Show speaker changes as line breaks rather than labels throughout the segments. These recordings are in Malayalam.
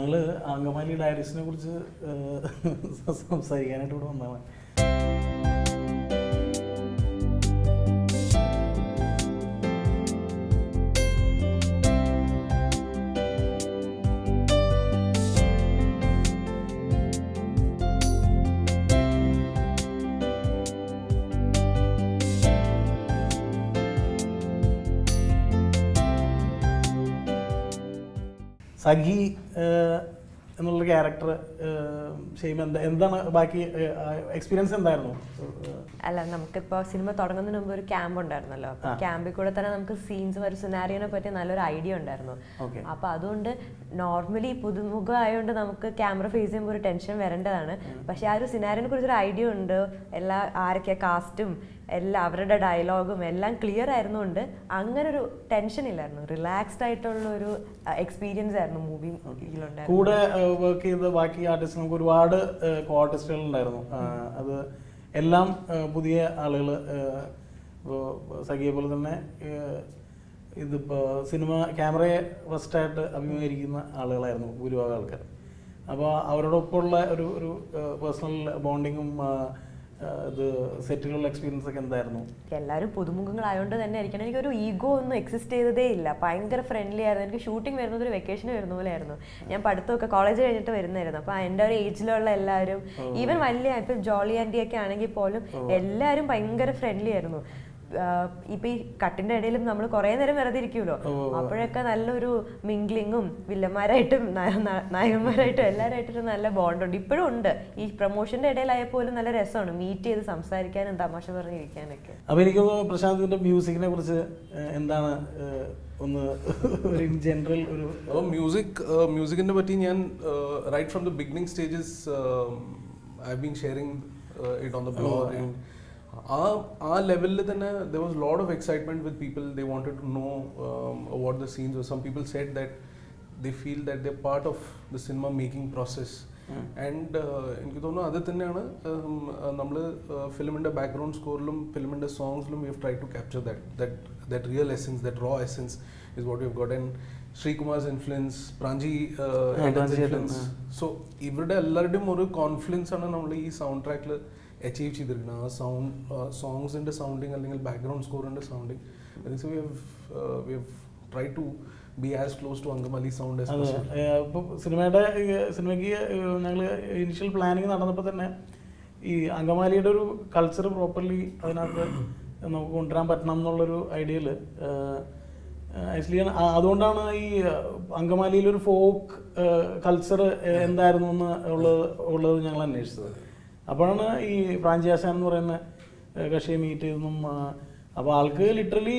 ഞങ്ങൾ അങ്കമാലി ഡയറീസിനെ കുറിച്ച് സംസാരിക്കാനായിട്ട് ഇവിടെ വന്നതാണ്. സഖി എന്നുള്ള ക്യാരക്ടർ ചെയ്യുമ്പോൾ എന്താണ് ബാക്കി എക്സ്പീരിയൻസ് എന്തായിരുന്നു?
അല്ല, നമുക്കിപ്പോൾ സിനിമ തുടങ്ങുന്നതിന് മുമ്പ് ഒരു ക്യാമ്പ് ഉണ്ടായിരുന്നല്ലോ. ക്യാമ്പിൽ കൂടെ തന്നെ നമുക്ക് സീൻസും ഒരു സിനാരിയോനെ പറ്റി നല്ലൊരു ഐഡിയ ഉണ്ടായിരുന്നു. അപ്പോൾ അതുകൊണ്ട് നോർമലി പുതുമുഖം ആയതുകൊണ്ട് നമുക്ക് ക്യാമറ ഫേസ് ചെയ്യുമ്പോൾ ഒരു ടെൻഷൻ വരേണ്ടതാണ്. പക്ഷെ ആ ഒരു സിനാരിയോനെ കുറിച്ചൊരു ഐഡിയ ഉണ്ട്. ആരൊക്കെയാണ് കാസ്റ്റും എല്ലാം അവരുടെ ഡയലോഗും എല്ലാം ക്ലിയർ ആയിരുന്നുകൊണ്ട് അങ്ങനെ ഒരു ടെൻഷൻ ഇല്ലായിരുന്നു. റിലാക്സ്ഡ് ആയിട്ടുള്ള ഒരു എക്സ്പീരിയൻസ് ആയിരുന്നു മൂവിയിലുണ്ടായിരുന്നു.
കൂടെ വർക്ക് ചെയ്ത ബാക്കി ആർട്ടിസ്റ്റ് നമുക്ക് ഒരുപാട് കോ ആർട്ടിസ്റ്റുകൾ ഉണ്ടായിരുന്നു. അത് എല്ലാം പുതിയ ആളുകൾ. സഖിയെ പോലെ തന്നെ ഇതിപ്പോൾ സിനിമ ക്യാമറയെ ഫസ്റ്റായിട്ട് അഭിമുഖീകരിക്കുന്ന ആളുകളായിരുന്നു ഭൂരിഭാഗം ആൾക്കാർ. അപ്പോൾ അവരോടൊപ്പമുള്ള ഒരു പേഴ്സണൽ ബോണ്ടിങ്ങും ഇത് സെറ്റിലുള്ള എക്സ്പീരിയൻസ് ഒക്കെ എന്തായിരുന്നു?
എല്ലാവരും പുതുമുഖങ്ങളായതുകൊണ്ട് തന്നെ ആയിരിക്കണം. എനിക്കൊരു ഈഗോ ഒന്നും എക്സിസ്റ്റ് ചെയ്തതേ ഇല്ല. ഭയങ്കര ഫ്രണ്ട്ലി ആയിരുന്നു. എനിക്ക് ഷൂട്ടിംഗ് വരുന്നത് ഒരു വെക്കേഷന് വരുന്ന പോലെ ആയിരുന്നു. ഞാൻ പഠിത്തമൊക്കെ കോളേജ് കഴിഞ്ഞിട്ട് വരുന്നതായിരുന്നു. അപ്പോൾ എൻ്റെ ഒരു ഏജിലുള്ള എല്ലാവരും, ഈവൻ വലിയ ഇപ്പം ജോളി ആൻറ്റി ഒക്കെ ആണെങ്കിൽ പോലും എല്ലാവരും ഭയങ്കര ഫ്രണ്ട്ലി ആയിരുന്നു. ഇപ്പൊ ഈ കട്ടിന്റെ ഇടയിലും നമ്മൾ കുറെ നേരം വെറുതെ ഇരിക്കുമല്ലോ, അപ്പോഴൊക്കെ നല്ലൊരു മിംഗ്ലിങ്ങും വില്ലന്മാരായിട്ടും നായകന്മാരായിട്ടും എല്ലാവരായിട്ടും നല്ല ബോണ്ടുണ്ട്. ഇപ്പോഴും ഉണ്ട്. ഈ പ്രൊമോഷന്റെ ഇടയിലായാൽ പോലും നല്ല രസമാണ് മീറ്റ് ചെയ്ത് സംസാരിക്കാനും തമാശ പറഞ്ഞിരിക്കാനൊക്കെ.
അപ്പൊ എനിക്ക് പ്രശാന്തിന്റെ മ്യൂസിക്കിനെ കുറിച്ച് എന്താണ് ഒന്ന് ഇൻ ജനറൽ ഒരു
മ്യൂസിക്കിനെ പറ്റി ഞാൻ right from the beginning stages I have been sharing it on the blog. ആ ലെവലിൽ തന്നെ there was a lot of excitement with people. They wanted to know what the scenes were. Some people said that they feel that they're part of the cinema making process. And എനിക്ക് തോന്നുന്നു അത് തന്നെയാണ് നമ്മൾ ഫിലിമിൻ്റെ ബാക്ക്ഗ്രൗണ്ട് സ്കോറിലും ഫിലിമിൻ്റെ സോങ്സിലും we have tried to capture that real essence, that raw essence is what we've got. And Sreekumar's influence, Pranchi influence. So ഇവരുടെ എല്ലാവരുടെയും ഒരു കോൺഫിഡൻസ് ആണ് നമ്മൾ ഈ സൗണ്ട് ട്രാക്കിൽ അച്ചീവ് ചെയ്തിരിക്കുന്നത്. ആ സോങ്സിൻ്റെ സൗണ്ടിങ് അല്ലെങ്കിൽ ബാക്ക്ഗ്രൗണ്ട് സ്കോറിൻ്റെ sounding. We have tried to be as close to Angamaly sound as possible.
ഇപ്പോൾ സിനിമയ്ക്ക് ഞങ്ങൾ ഇനിഷ്യൽ പ്ലാനിങ് നടന്നപ്പോൾ തന്നെ ഈ അങ്കമാലിയുടെ ഒരു കൾച്ചർ പ്രോപ്പർലി അതിനകത്ത് നമുക്ക് കൊണ്ടുവരാൻ പറ്റണം എന്നുള്ളൊരു ഐഡിയയിൽ ആക്ച്വലി അതുകൊണ്ടാണ് ഈ അങ്കമാലിയിലൊരു ഫോക്ക് കൾച്ചർ എന്തായിരുന്നു എന്ന് ഉള്ളത് ഞങ്ങൾ അന്വേഷിച്ചത്. അപ്പോഴാണ് ഈ പ്രാഞ്ചിയാശാൻ എന്ന് പറയുന്ന കക്ഷിയെ മീറ്റ് ചെയ്തെന്നും. അപ്പോൾ ആൾക്ക് ലിറ്ററലി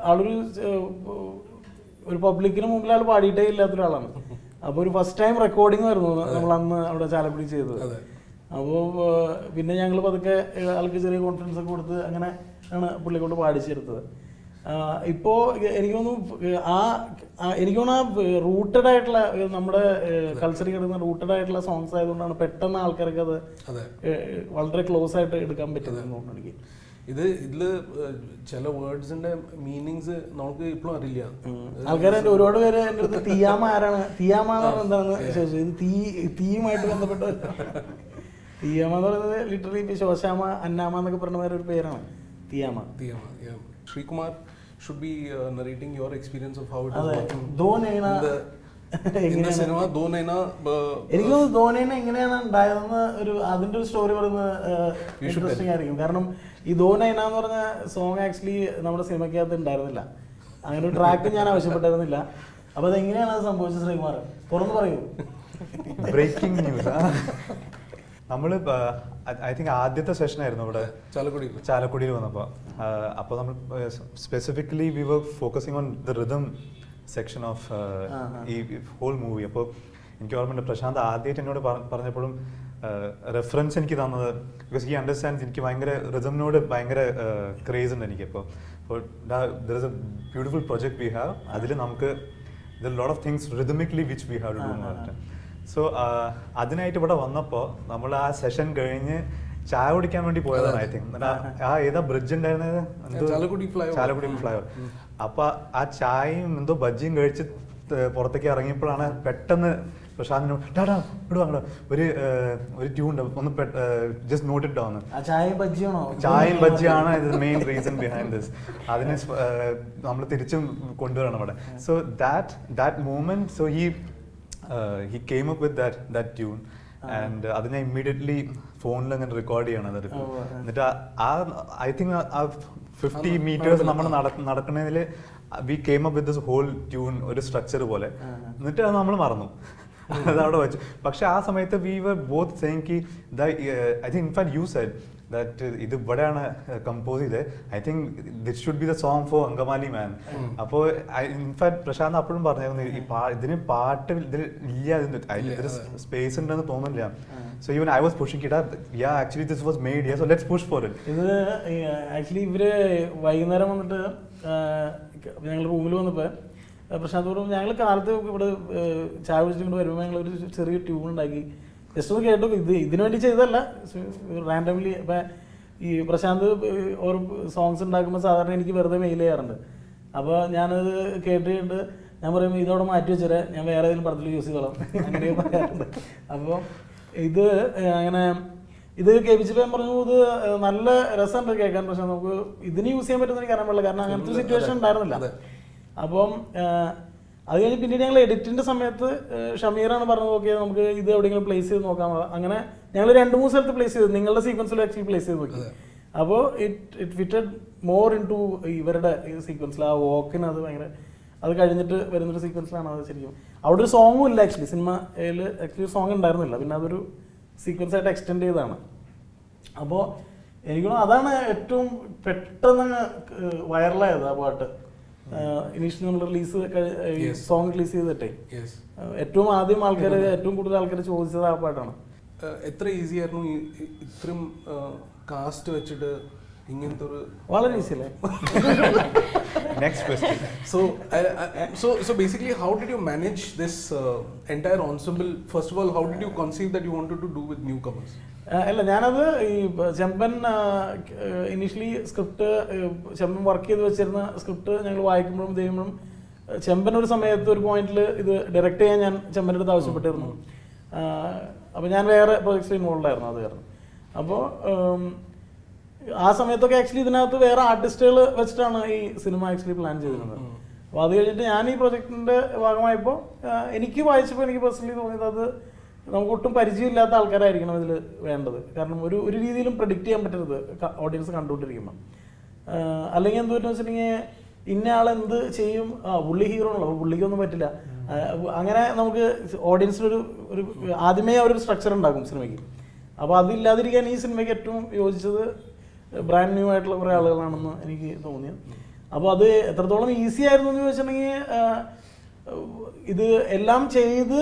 ഒരു പബ്ലിക്കിന് മുമ്പിൽ ആൾ പാടിയിട്ടേ ഇല്ലാത്തൊരാളാണ്. അപ്പോൾ ഒരു ഫസ്റ്റ് ടൈം റെക്കോർഡിങ് ആയിരുന്നു നമ്മളന്ന് അവിടെ ചാലക്കുടി ചെയ്തത്. അപ്പോൾ പിന്നെ ഞങ്ങൾ പതുക്കെ ആൾക്ക് ചെറിയ കോൺഫിഡൻസ് ഒക്കെ കൊടുത്ത് അങ്ങനെ ആണ് പുള്ളിക്കൊണ്ട് പാടിച്ചെടുത്തത്. ഇപ്പോൾ എനിക്ക് തോന്നുന്നു റൂട്ടഡ് ആയിട്ടുള്ള നമ്മുടെ കൾച്ചറിൽ കിടക്കുന്ന റൂട്ടഡ് ആയിട്ടുള്ള സോങ്സ് ആയതുകൊണ്ടാണ് പെട്ടെന്ന് ആൾക്കാർക്ക് അത് വളരെ ക്ലോസ് ആയിട്ട് എടുക്കാൻ പറ്റുന്നത് തോന്നുന്നു എനിക്ക്.
ഇതില് ചില വേർഡ്സിന്റെ മീനിങ്സ് നമുക്ക് ഇപ്പോഴും അറിയില്ല.
ആൾക്കാർ ഒരുപാട് പേര് എൻ്റെ അടുത്ത് തീയാമ ആരാണ്, തീയാമ എന്ന് പറഞ്ഞാൽ എന്താണെന്ന് ചോദിച്ചു. ഇത് തീയുമായിട്ട് ബന്ധപ്പെട്ട തീയാമ എന്ന് പറയുന്നത് ലിറ്ററലി ഇപ്പൊ ശോശാമ അന്നാമ എന്നൊക്കെ പറഞ്ഞ ഒരു പേരാണ് തീയാമ.
Sreekumar should be narrating your experience of how it was working in the cinema. എനിക്ക് തോന്നുന്നു ധോനേന
എങ്ങനെയാണ് ഉണ്ടായതെന്ന് അതിന്റെ ഒരു സ്റ്റോറി പറയുന്നത് ഇൻട്രസ്റ്റിംഗ് ആയിരിക്കും. കാരണം ഈ ധോനേന എന്ന് പറഞ്ഞ സോങ് ആക്ച്വലി നമ്മുടെ സിനിമയ്ക്കകത്ത് ഉണ്ടായിരുന്നില്ല. അങ്ങനെ ഒരു ട്രാക്ക് ഞാൻ ആവശ്യപ്പെട്ടിരുന്നില്ല. അപ്പൊ അതെങ്ങനെയാണ് അത് സംഭവിച്ചത്? ശ്രീകുമാർ തുറന്നു പറയൂ.
Breaking news. നമ്മൾ ഐ തിങ്ക് ആദ്യത്തെ സെഷനായിരുന്നു ഇവിടെ ചാലക്കുടിയിൽ വന്നപ്പോൾ. അപ്പോൾ നമ്മൾ specifically we were focusing on the rhythm section of ഈ ഹോൾ മൂവി. അപ്പോൾ എനിക്ക് ഓർമ്മയുണ്ട് പ്രശാന്ത് ആദ്യമായിട്ട് എന്നോട് പറഞ്ഞപ്പോഴും റെഫറൻസ് എനിക്ക് തന്നത്, ബിക്കോസ് ഹി അണ്ടർസ്റ്റാൻഡ്സ് എനിക്ക് ഭയങ്കര റിതമിനോട് ഭയങ്കര ക്രേസ് ഉണ്ട് എനിക്ക്. അപ്പോൾ there is a beautiful project we have. അതിൽ നമുക്ക് there lot of things rhythmically which we have to do എന്ന് പറഞ്ഞിട്ട്. സോ അതിനായിട്ട് ഇവിടെ വന്നപ്പോൾ നമ്മൾ ആ സെഷൻ കഴിഞ്ഞ് ചായ കുടിക്കാൻ വേണ്ടി പോയതാണ്. ഐ തിങ്ക് ഏതാ ബ്രിഡ്ജ് ഉണ്ടായിരുന്നത്, ചാലക്കുടി ഫ്ലൈഓവർ. അപ്പൊ ആ ചായയും എന്തോ ബജ്ജിയും കഴിച്ച് പുറത്തേക്ക് ഇറങ്ങിയപ്പോഴാണ് പെട്ടെന്ന് പ്രശാന്തിനോട് ഡാടാ ഇടുവാ ഒരു ട്യൂൺ ഒന്ന് ജസ്റ്റ് നോട്ട് ഇറ്റ് ഡൗൺ.
ചായയും ബജ്ജിയാണോ?
ചായയും ബജ്ജിയാണ് ഇത് മെയിൻ റീസൺ ബിഹൈൻഡ് ദിസ്. അതിനെ നമ്മൾ തിരിച്ചും കൊണ്ടുവരണം അവിടെ. So that moment, so he came up with that tune and അതിനെ ഇമ്മീഡിയറ്റ്ലി ഫോണിൽ അങ്ങനെ റെക്കോർഡ് ചെയ്യണം. എന്നിട്ട് ഐ തിങ്ക് 50 meters നമ്മൾ നടക്കുന്നതിൽ we came up with this whole tune, ഒരു സ്ട്രക്ചർ പോലെ. എന്നിട്ട് അത് നമ്മൾ മറന്നു, അതവിടെ വെച്ചു. പക്ഷെ ആ സമയത്ത് we were both saying ki I think in fact you said that ഇത് ഇവിടെയാണ് കമ്പോസ് ചെയ്തത്. I think this should be the song for Angamaly man. അപ്പോൾ ഇൻഫാക്ട് പ്രശാന്ത് അപ്പോഴും പറഞ്ഞിരുന്നു ഇതിന് പാട്ട് ഇതിൽ ഇല്ല, ഇതിൽ സ്പേസ് ഉണ്ടെന്ന് തോന്നുന്നില്ല. So even I was pushing it up. Yeah actually this was made, yeah so let's push for it.
ഇത് ആക്ച്വലി ഇവര് വൈകുന്നേരം വന്നിട്ട് ഞങ്ങൾ റൂമിൽ വന്നപ്പോൾ പ്രശാന്ത് പറഞ്ഞു ഞങ്ങൾ കാലത്ത് ഇവിടെ ചായ കുടിച്ചിട്ട് വരുമ്പോൾ ഞങ്ങൾ ഒരു ചെറിയ ട്യൂൺ ഉണ്ടാക്കി ജസ്റ്റ് ഒന്ന് കേട്ടു. ഇതിനു വേണ്ടി ചെയ്തതല്ല, റാൻഡംലി. ഇപ്പം ഈ പ്രശാന്ത് ഓരോ സോങ്സ് ഉണ്ടാക്കുമ്പോൾ സാധാരണ എനിക്ക് വെറുതെ മെയിൽ ചെയ്യാറുണ്ട്. അപ്പോൾ ഞാനത് കേട്ടിട്ട് ഞാൻ പറയും ഇതോടെ മാറ്റി വെച്ചേരെ, ഞാൻ വേറെ ഏതെങ്കിലും പടത്തിൽ യൂസ് ചെയ്തോളാം, അങ്ങനെ പറയാറുണ്ട്. അപ്പോൾ ഇത് അങ്ങനെ ഇത് കേൾപ്പിച്ചപ്പോൾ ഞാൻ പറഞ്ഞു ഇത് നല്ല രസമുണ്ട് കേൾക്കാൻ, പക്ഷെ നമുക്ക് ഇതിന് യൂസ് ചെയ്യാൻ പറ്റുന്ന എനിക്ക് അറിയാൻ പാടില്ല, കാരണം അങ്ങനത്തെ സിറ്റുവേഷൻ ഉണ്ടായിരുന്നില്ല. അപ്പം അത് കഴിഞ്ഞ് പിന്നീട് ഞങ്ങൾ എഡിറ്റിന്റെ സമയത്ത് ഷമീറാണ് പറഞ്ഞത് ഓക്കെ നമുക്ക് ഇത് എവിടെയെങ്കിലും പ്ലേസ് ചെയ്ത് നോക്കാം. അങ്ങനെ ഞങ്ങൾ 2-3 സ്ഥലത്ത് പ്ലേസ് ചെയ്തു, നിങ്ങളുടെ സീക്വൻസിൽ ആക്ച്വലി പ്ലേസ് ചെയ്ത് നോക്കി. അപ്പോൾ it fitted more into ഇവരുടെ സീക്വൻസിൽ. ആ വോക്കിന് അത് ഭയങ്കര അത് കഴിഞ്ഞിട്ട് വരുന്നൊരു സീക്വൻസിലാണ് അത് ശരിക്കും. അവിടെ ഒരു സോങ്ങും ഇല്ല ആക്ച്വലി, സിനിമയിൽ ആക്ച്വലി സോങ് ഉണ്ടായിരുന്നില്ല, പിന്നെ അതൊരു സീക്വൻസ് ആയിട്ട് എക്സ്റ്റെൻഡ് ചെയ്തതാണ്. അപ്പോൾ എനിക്ക് തോന്നുന്നു അതാണ് ഏറ്റവും പെട്ടെന്ന് വൈറലായത് ആ പാട്ട്. ഇനീഷ്യലി നമ്മൾ സോങ് റിലീസ് ചെയ്തിട്ടേ ഏറ്റവും ആദ്യം ഏറ്റവും കൂടുതൽ ആൾക്കാർ ചോദിച്ചത് ആ പാട്ടാണ്.
എത്ര ഈസി ആയിരുന്നു ഇത്രയും കാസ്റ്റ് വെച്ചിട്ട് ഇങ്ങനത്തെ ഒരു?
വളരെ ഈസി അല്ലേ?
Next question.
So basically, how did you manage this entire ensemble? First of all, how did you conceive that you wanted to do with newcomers?
അല്ല, ഞാനത് ഈ Chemban initially script Chemban work ചെയ്ത് വെച്ചിരുന്ന സ്ക്രിപ്റ്റ് ഞങ്ങൾ വായിക്കുമ്പോഴും ചെയ്യുമ്പോഴും ചെമ്പൻ ഒരു സമയത്ത് ഒരു പോയിന്റിൽ ഇത് ഡയറക്റ്റ് ചെയ്യാൻ ഞാൻ ചെമ്പൻ്റെ അടുത്ത് ആവശ്യപ്പെട്ടിരുന്നു. അപ്പോൾ ഞാൻ വേറെ പ്രോജക്ട്സിൽ ഇൻവോൾവ് ആയിരുന്നു അത് കാരണം. അപ്പോൾ ആ സമയത്തൊക്കെ ആക്ച്വലി ഇതിനകത്ത് വേറെ ആർട്ടിസ്റ്റുകൾ വെച്ചിട്ടാണ് ഈ സിനിമ ആക്ച്വലി പ്ലാൻ ചെയ്തിരുന്നത്. അപ്പോൾ അത് കഴിഞ്ഞിട്ട് ഞാൻ ഈ പ്രോജക്റ്റിൻ്റെ ഭാഗമായപ്പോൾ എനിക്ക് വായിച്ചപ്പോൾ എനിക്ക് പേഴ്സണലി തോന്നിയത് അത് നമുക്ക് ഒട്ടും പരിചയമില്ലാത്ത ആൾക്കാരായിരിക്കണം ഇതിൽ വേണ്ടത്. കാരണം ഒരു രീതിയിലും പ്രെഡിക്റ്റ് ചെയ്യാൻ പറ്റരുത് ഓഡിയൻസ് കണ്ടുകൊണ്ടിരിക്കുമ്പോൾ. അല്ലെങ്കിൽ എന്തുപറ്റുന്ന വെച്ചിട്ടുണ്ടെങ്കിൽ ഇന്ന ആളെന്ത് ചെയ്യും, പുള്ളി ഹീറോ ആണല്ലോ അപ്പോൾ പുള്ളിക്കൊന്നും പറ്റില്ല, അങ്ങനെ നമുക്ക് ഓഡിയൻസിനൊരു ആദ്യമേ അവരൊരു സ്ട്രക്ചർ ഉണ്ടാക്കും സിനിമയ്ക്ക്. അപ്പോൾ അതില്ലാതിരിക്കാൻ ഈ സിനിമയ്ക്ക് ഏറ്റവും യോജിച്ചത് ബ്രാൻഡ് ന്യൂ ആയിട്ടുള്ള കുറേ ആളുകളാണെന്ന് എനിക്ക് തോന്നിയത്. അപ്പോൾ അത് എത്രത്തോളം ഈസി ആയിരുന്നു എന്ന് ചോദിച്ചിട്ടുണ്ടെങ്കിൽ ഇത് എല്ലാം ചെയ്ത്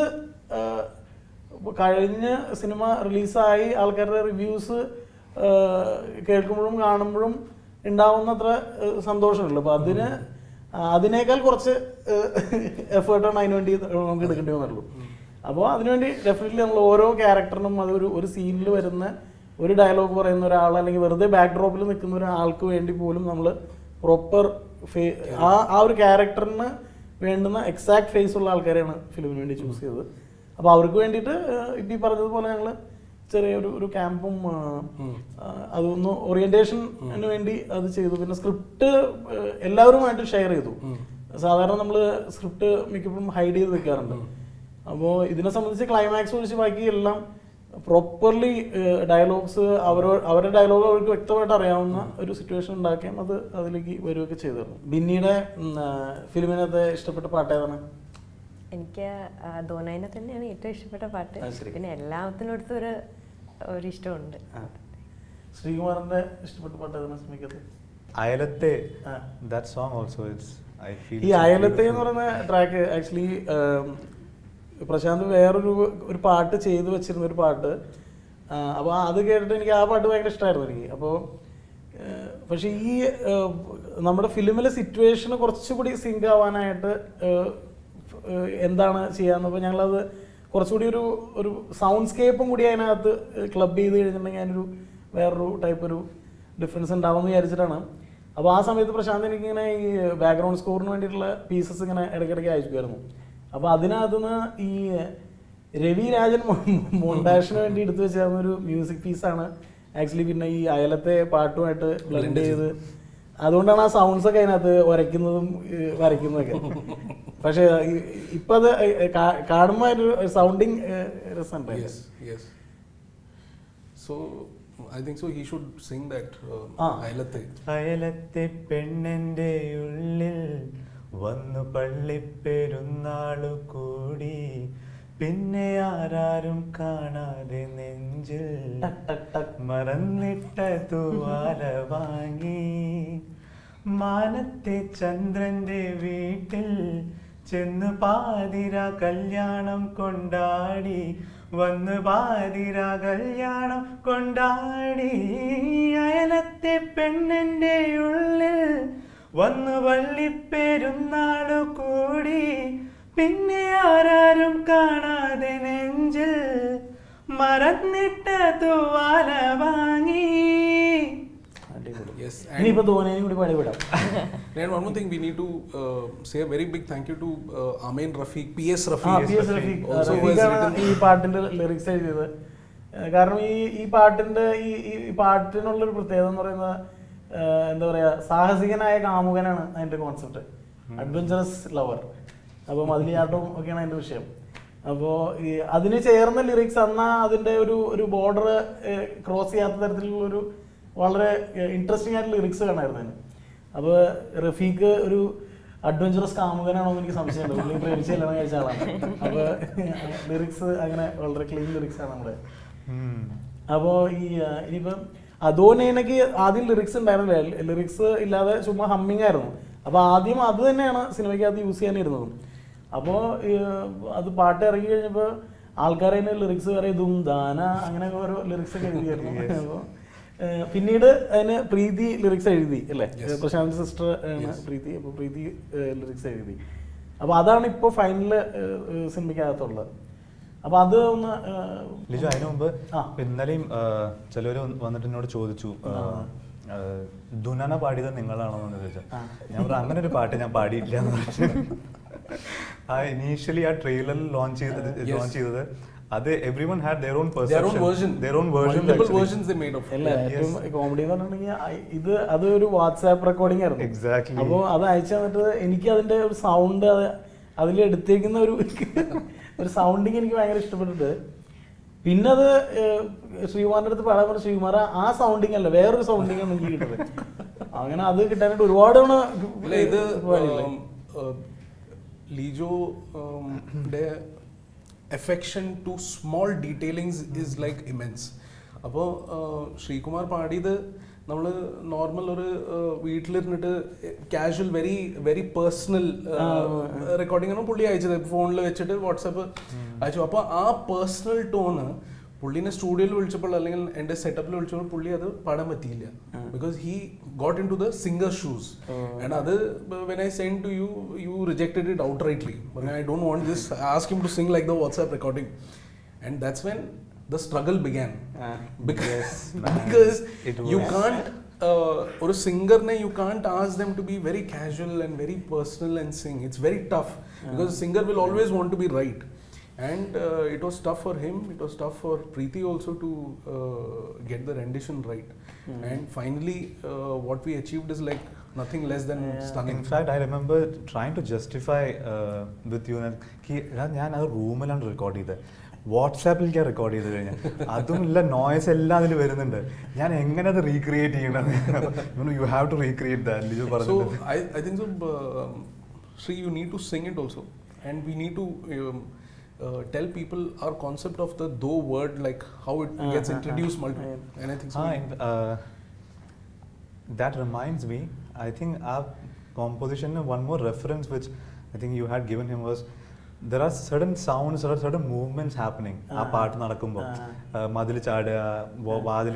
കഴിഞ്ഞ് സിനിമ റിലീസായി ആൾക്കാരുടെ റിവ്യൂസ് കേൾക്കുമ്പോഴും കാണുമ്പോഴും ഉണ്ടാവുന്നത്ര സന്തോഷമുള്ളൂ. അപ്പോൾ അതിനേക്കാൾ കുറച്ച് എഫേർട്ടാണ് അതിനുവേണ്ടി നമുക്ക് എടുക്കേണ്ടി വന്നുള്ളൂ. അപ്പോൾ അതിനുവേണ്ടി ഡെഫിനറ്റ്ലി നമ്മൾ ഓരോ ക്യാരക്ടറിനും ഒരു സീനിൽ വരുന്ന ഒരു ഡയലോഗ് പറയുന്ന ഒരാൾ അല്ലെങ്കിൽ വെറുതെ ബാക്ക് ഡ്രോപ്പിൽ നിൽക്കുന്ന ഒരാൾക്ക് വേണ്ടി പോലും നമ്മൾ പ്രോപ്പർ ആ ഒരു ക്യാരക്ടറിന് വേണ്ടുന്ന എക്സാക്ട് ഫേസ് ഉള്ള ആൾക്കാരെയാണ് ഫിലിമിന് വേണ്ടി ചൂസ് ചെയ്തത്. അപ്പോൾ അവർക്ക് വേണ്ടിയിട്ട് ഇപ്പം ഈ പറഞ്ഞതുപോലെ ഞങ്ങൾ ചെറിയൊരു ക്യാമ്പും അതൊന്ന് ഓറിയന്റേഷന് വേണ്ടി അത് ചെയ്തു. പിന്നെ സ്ക്രിപ്റ്റ് എല്ലാവരുമായിട്ട് ഷെയർ ചെയ്തു. സാധാരണ നമ്മൾ സ്ക്രിപ്റ്റ് മിക്കപ്പോഴും ഹൈഡ് ചെയ്ത് വെക്കാറുണ്ട്. അപ്പോൾ ഇതിനെ സംബന്ധിച്ച് ക്ലൈമാക്സ് ഒഴിച്ച് ബാക്കി എല്ലാം പ്രോപ്പർലി ഡയലോഗ്സ് അവരുടെ ഡയലോഗ് അവർക്ക് വ്യക്തമായിട്ട് അറിയാവുന്ന ഒരു സിറ്റുവേഷൻ ഉണ്ടാക്കുകയും അതിലേക്ക് വരികയൊക്കെ ചെയ്തിരുന്നു. ബിന്നിയുടെ ഫിലിമിനകത്ത് ഇഷ്ടപ്പെട്ട പാട്ട് ഏതാണ്?
എനിക്ക് ധോനൈനെ തന്നെയാണ് ഏറ്റവും ഇഷ്ടപ്പെട്ട പാട്ട്. പിന്നെ എല്ലാത്തിനടുത്തും ഒരു ഇഷ്ടമുണ്ട്.
ശ്രീകുമാറിന്റെ ഇഷ്ടപ്പെട്ട പാട്ട് ഏതാണ് സിനിമയ്ക്കകത്ത്?
അയലത്തെ.
ഈ അയലത്തെ എന്ന് പറയുന്ന ട്രാക്ക് ആക്ച്വലി പ്രശാന്ത് വേറൊരു പാട്ട് ചെയ്തു വെച്ചിരുന്ന ഒരു പാട്ട്. അപ്പോൾ അത് കേട്ടിട്ട് എനിക്ക് ആ പാട്ട് ഭയങ്കര ഇഷ്ടമായിരുന്നു എനിക്ക്. അപ്പോൾ പക്ഷേ ഈ നമ്മുടെ ഫിലിമിലെ സിറ്റുവേഷന് കുറച്ചുകൂടി സിങ്ക് ആവാനായിട്ട് എന്താണ് ചെയ്യാന്നപ്പോൾ ഞങ്ങളത് കുറച്ചുകൂടി ഒരു സൗണ്ട് സ്കേപ്പും കൂടി അതിനകത്ത് ക്ലബ് ചെയ്ത് കഴിഞ്ഞിട്ടുണ്ടെങ്കിൽ അതിനൊരു വേറൊരു ടൈപ്പ് ഒരു ഡിഫറൻസ് ഉണ്ടാവുമെന്ന് വിചാരിച്ചിട്ടാണ്. അപ്പോൾ ആ സമയത്ത് പ്രശാന്ത് എനിക്കിങ്ങനെ ഈ ബാക്ക്ഗ്രൗണ്ട് സ്കോറിന് വേണ്ടിയിട്ടുള്ള പീസസ് ഇങ്ങനെ ഇടയ്ക്കിടയ്ക്ക് അയക്കുമായിരുന്നു. അപ്പോൾ അതിനകത്തുനിന്ന് രവി രാജൻ മൊണ്ടാഷിന് വേണ്ടി എടുത്തു വെച്ചിരുന്ന ഒരു മ്യൂസിക് പീസാണ് ആക്ച്വലി പിന്നെ ഈ അയലത്തെ പാട്ടുമായിട്ട് ബ്ലെൻഡ് ചെയ്ത്, അതുകൊണ്ടാണ് ആ സൗണ്ട്സ് ഒക്കെ അതിനകത്ത് ഉരയ്ക്കുന്നതും വരയ്ക്കുന്നതൊക്കെ. പക്ഷെ ഇപ്പൊ അത് കാണുമ്പോ ഒരു സൗണ്ടിങ് രസമുണ്ട്.
So I think so he should sing that
അയലത്തെ പെണ്ണിന്റെ ഉള്ളിൽ വന്നു പള്ളിപ്പെരുന്നാളു കൂടി, പിന്നെ ആരാരും കാണാതെ നെഞ്ചിൽ മറന്നിട്ട തൂവാല വാങ്ങി, മാനത്തെ ചന്ദ്രന്റെ വീട്ടിൽ ചെന്ന് പാതിര കല്യാണം കൊണ്ടാടി, വന്ന് പാതിര കല്യാണം കൊണ്ടാടി. അയലത്തെ പെണ്ണിന്റെ ഉള്ളിൽ വന്നു വള്ളിപ്പെരുന്നാളു കൂടി, പിന്നെ ആരാരും കാണാതെ നെഞ്ചിൽ മറന്നിട്ട തൂവാല വാങ്ങി.
ഇനിയിപ്പോ ധോനിയും കൂടി പാടിവിടാം.
And one more thing, we need to say a very big thank you to Amin Rafiq, PS Rafiq. Also who has written
ഈ പാട്ടിന്റെ ലിറിക്സ് എഴുതിയത്. കാരണം ഈ പാട്ടിനുള്ളൊരു പ്രത്യേകത എന്ന് പറയുന്നത് എന്താ പറയാ, സാഹസികനായ കാമുകനാണ് അതിന്റെ കോൺസെപ്റ്റ്, അഡ്വഞ്ചറസ് ലവർ. അപ്പം അതിലിയാട്ടവും ഒക്കെയാണ് അതിന്റെ വിഷയം. അപ്പോൾ ഈ അതിന് ചേർന്ന ലിറിക്സ് എന്നാൽ അതിന്റെ ഒരു ബോർഡർ ക്രോസ് ചെയ്യാത്ത തരത്തിലുള്ളൊരു വളരെ ഇൻട്രസ്റ്റിംഗ് ആയിട്ട് ലിറിക്സ് കാണായിരുന്നു അതിന്. അപ്പോൾ റഫീഖ് ഒരു അഡ്വഞ്ചറസ് കാമുകനാണോ എന്ന് എനിക്ക് സംശയമുണ്ട്. പുള്ളി പ്രേമിച്ച് കല്യാണം കഴിച്ച ആളാണ്. അപ്പോൾ ലിറിക്സ് അങ്ങനെ വളരെ ക്ലീൻ ലിറിക്സ് ആണ് നമ്മുടെ. അപ്പോൾ ഇനിയിപ്പം ധോനിക്ക് ആദ്യം ലിറിക്സ് ഉണ്ടായിരുന്നില്ല, ലിറിക്സ് ഇല്ലാതെ ചുമ്മാ ഹമ്മിങ് ആയിരുന്നു. അപ്പോൾ ആദ്യം അത് തന്നെയാണ് സിനിമയ്ക്കകത്ത് യൂസ് ചെയ്യാനിരുന്നത്. അപ്പോൾ അത് പാട്ട് ഇറങ്ങി കഴിഞ്ഞപ്പോൾ ആൾക്കാർ അതിന് ലിറിക്സ് വേറെ ദും ദാന അങ്ങനെയൊക്കെ ഓരോ ലിറിക്സ് ഒക്കെ എഴുതിയായിരുന്നു. അപ്പോൾ പിന്നീട് അതിന് പ്രീതി ലിറിക്സ് എഴുതി അല്ലേ, പ്രശാന്ത് സിസ്റ്റർ ആണ് പ്രീതി. അപ്പോൾ പ്രീതി ലിറിക്സ് എഴുതി. അപ്പോൾ അതാണ് ഇപ്പോൾ ഫൈനൽ സിനിമയ്ക്കകത്തുള്ളത്. അപ്പൊ അത് ഒന്ന്
ലിജു, അതിനു മുമ്പ് ഇന്നലെയും ചിലവര് വന്നിട്ട് എന്നോട് ചോദിച്ചു ദുനാന പാടിയത് നിങ്ങളാണോ എന്ന് ചോദിച്ചാൽ ഞാൻ പറഞ്ഞു അങ്ങനെ ഒരു പാട്ട് ഞാൻ പാടിയില്ല എന്ന് പറഞ്ഞു. ആ ഇനീഷ്യലി ആ ട്രെയിലറിൽ ലോഞ്ച് ചെയ്തത് അത് everyone had their own perception, their own version,
multiple versions they made of.
ഏറ്റവും കോമഡി എന്ന് പറഞ്ഞിട്ടുണ്ടെങ്കിൽ അത് ഒരു വാട്സാപ്പ് റെക്കോർഡിംഗ് ആയിരുന്നു.
എക്സാക്ട്ലി.
അപ്പോൾ അത് അയച്ചു തന്നിട്ട് എനിക്ക് അതിന്റെ ഒരു സൗണ്ട് അതിൽ എടുത്തേക്കുന്ന ഒരു സൗണ്ടിങ് എനിക്ക് ഭയങ്കര ഇഷ്ടപ്പെട്ടിട്ട് പിന്നെ അത് ശ്രീകുമാറിന്റെ അടുത്ത് പാടാൻ പറഞ്ഞ ശ്രീകുമാർ ആ സൗണ്ടിങ് അല്ല വേറൊരു സൗണ്ടിങ് ആണ് എനിക്ക് കിട്ടുന്നത്. അങ്ങനെ അത് കിട്ടാനായിട്ട് ഒരുപാട്
ഇത് Lijo affection to small detailings is like immense. അപ്പോൾ ശ്രീകുമാർ പാടിയത് നമ്മൾ നോർമൽ ഒരു വീട്ടിലിരുന്നിട്ട് casual very very personal recording ആണ് പുള്ളി അയച്ചത്, ഫോണിൽ വെച്ചിട്ട് വാട്സാപ്പ് അയച്ചു. അപ്പോൾ ആ പേഴ്സണൽ ടോണ് പുള്ളിനെ സ്റ്റുഡിയോയിൽ വിളിച്ചപ്പോൾ അല്ലെങ്കിൽ എൻ്റെ സെറ്റപ്പിൽ വിളിച്ചപ്പോൾ പുള്ളി അത് പാടാൻ പറ്റിയില്ല. Because he got into the singer shoes. And അത് when I send to you, you rejected it outrightly. I don't want this, I asked him to sing like the WhatsApp recording. And that's when the struggle began. Because you can't or a singer you can't ask them to be very casual and very personal and sing. It's very tough because a singer will always want to be right. And it was tough for him, it was tough for Preeti also to get the rendition right. And finally what we achieved is like nothing less than stunning.
In fact, I remember trying to justify with you that ഞാൻ ആ റൂമിലാണ് റെക്കോർഡ് ചെയ്തത്, വാട്സാപ്പിൽ ഞാൻ റെക്കോർഡ് ചെയ്ത് കഴിഞ്ഞാൽ അതും ഇല്ല, നോയ്സ് എല്ലാം അതിൽ വരുന്നുണ്ട്, ഞാൻ എങ്ങനെ അത് റീക്രിയേറ്റ് ചെയ്യണം? You have to recreate that. Liju പറഞ്ഞു.
So I think so Sri, you need to sing it also, and we need to tell people our concept of the do word, like how it gets introduced multiple. And I think so
that reminds me, I think our composition, one more reference which I think you had given him was there are certain sounds, there are certain movements happening ആ പാട്ട് നടക്കുമ്പോൾ മതിൽ ചാടുക, വാതിൽ.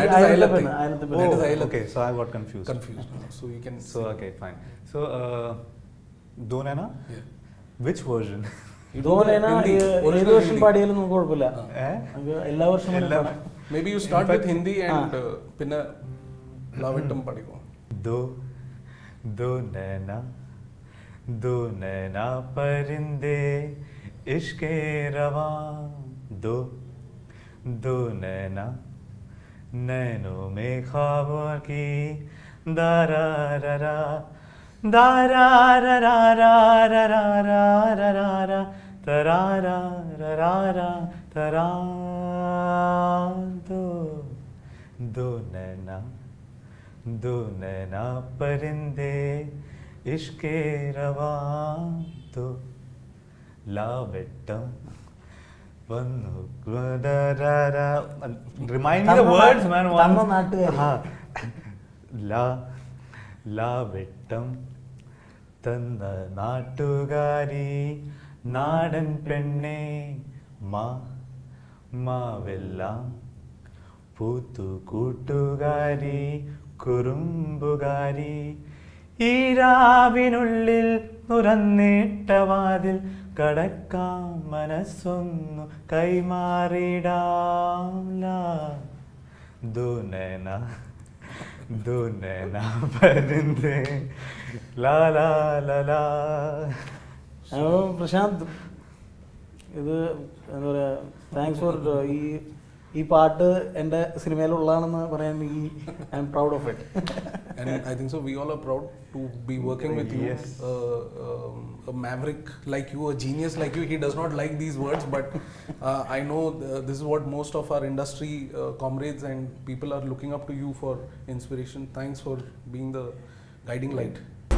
Okay, so I got confused.
So you can.
So okay, fine. So Donana, which version?
ധോനിന ഏത് വർഷം പാടിയാലും നമുക്ക് കുഴപ്പമില്ല, എല്ലാ വർഷവും.
Maybe you start with Hindi and പിന്നെ ലവിട്ടും പഠിക്കോ.
दो नैना परिंदे इश्के रवा दो दो नैना नैनों में ख्वाबों की दारा रा रा दारा रा रा रा रा रा रा रा रा रा तरारा रा रा रा तरा दो दो नैना परिंदे इश्के रवा दो लावेट्टम വന്നു remind me the words man ലാ വെട്ടം തന്ന നാട്ടുകാരി നാടൻ പെണ്ണെ മാവെല്ലാം പൂത്തു കൂട്ടുകാരി കുറുമ്പുകാരി ഈ രാവിനുള്ളിൽ തുറന്നിട്ട വാതിൽ കടക്കാം മനസ്സൊന്നു കൈമാറിടാം ദുനന പരിന്തേ ലാ ലാ ലാ ലാ.
പ്രശാന്ത്, ഇത് എന്താ പറയുക, താങ്ക്സ് ഫോർ ഈ പാട്ട് എൻ്റെ സിനിമയിലുള്ളതാണെന്ന് പറയാൻ I'm proud of it.
And I think so we all are proud to be working with you.
Yes.
A maverick like you, a genius like you. He does not like these words, but I know this is what most of our industry comrades and people are looking up to you for inspiration. Thanks for being the guiding light.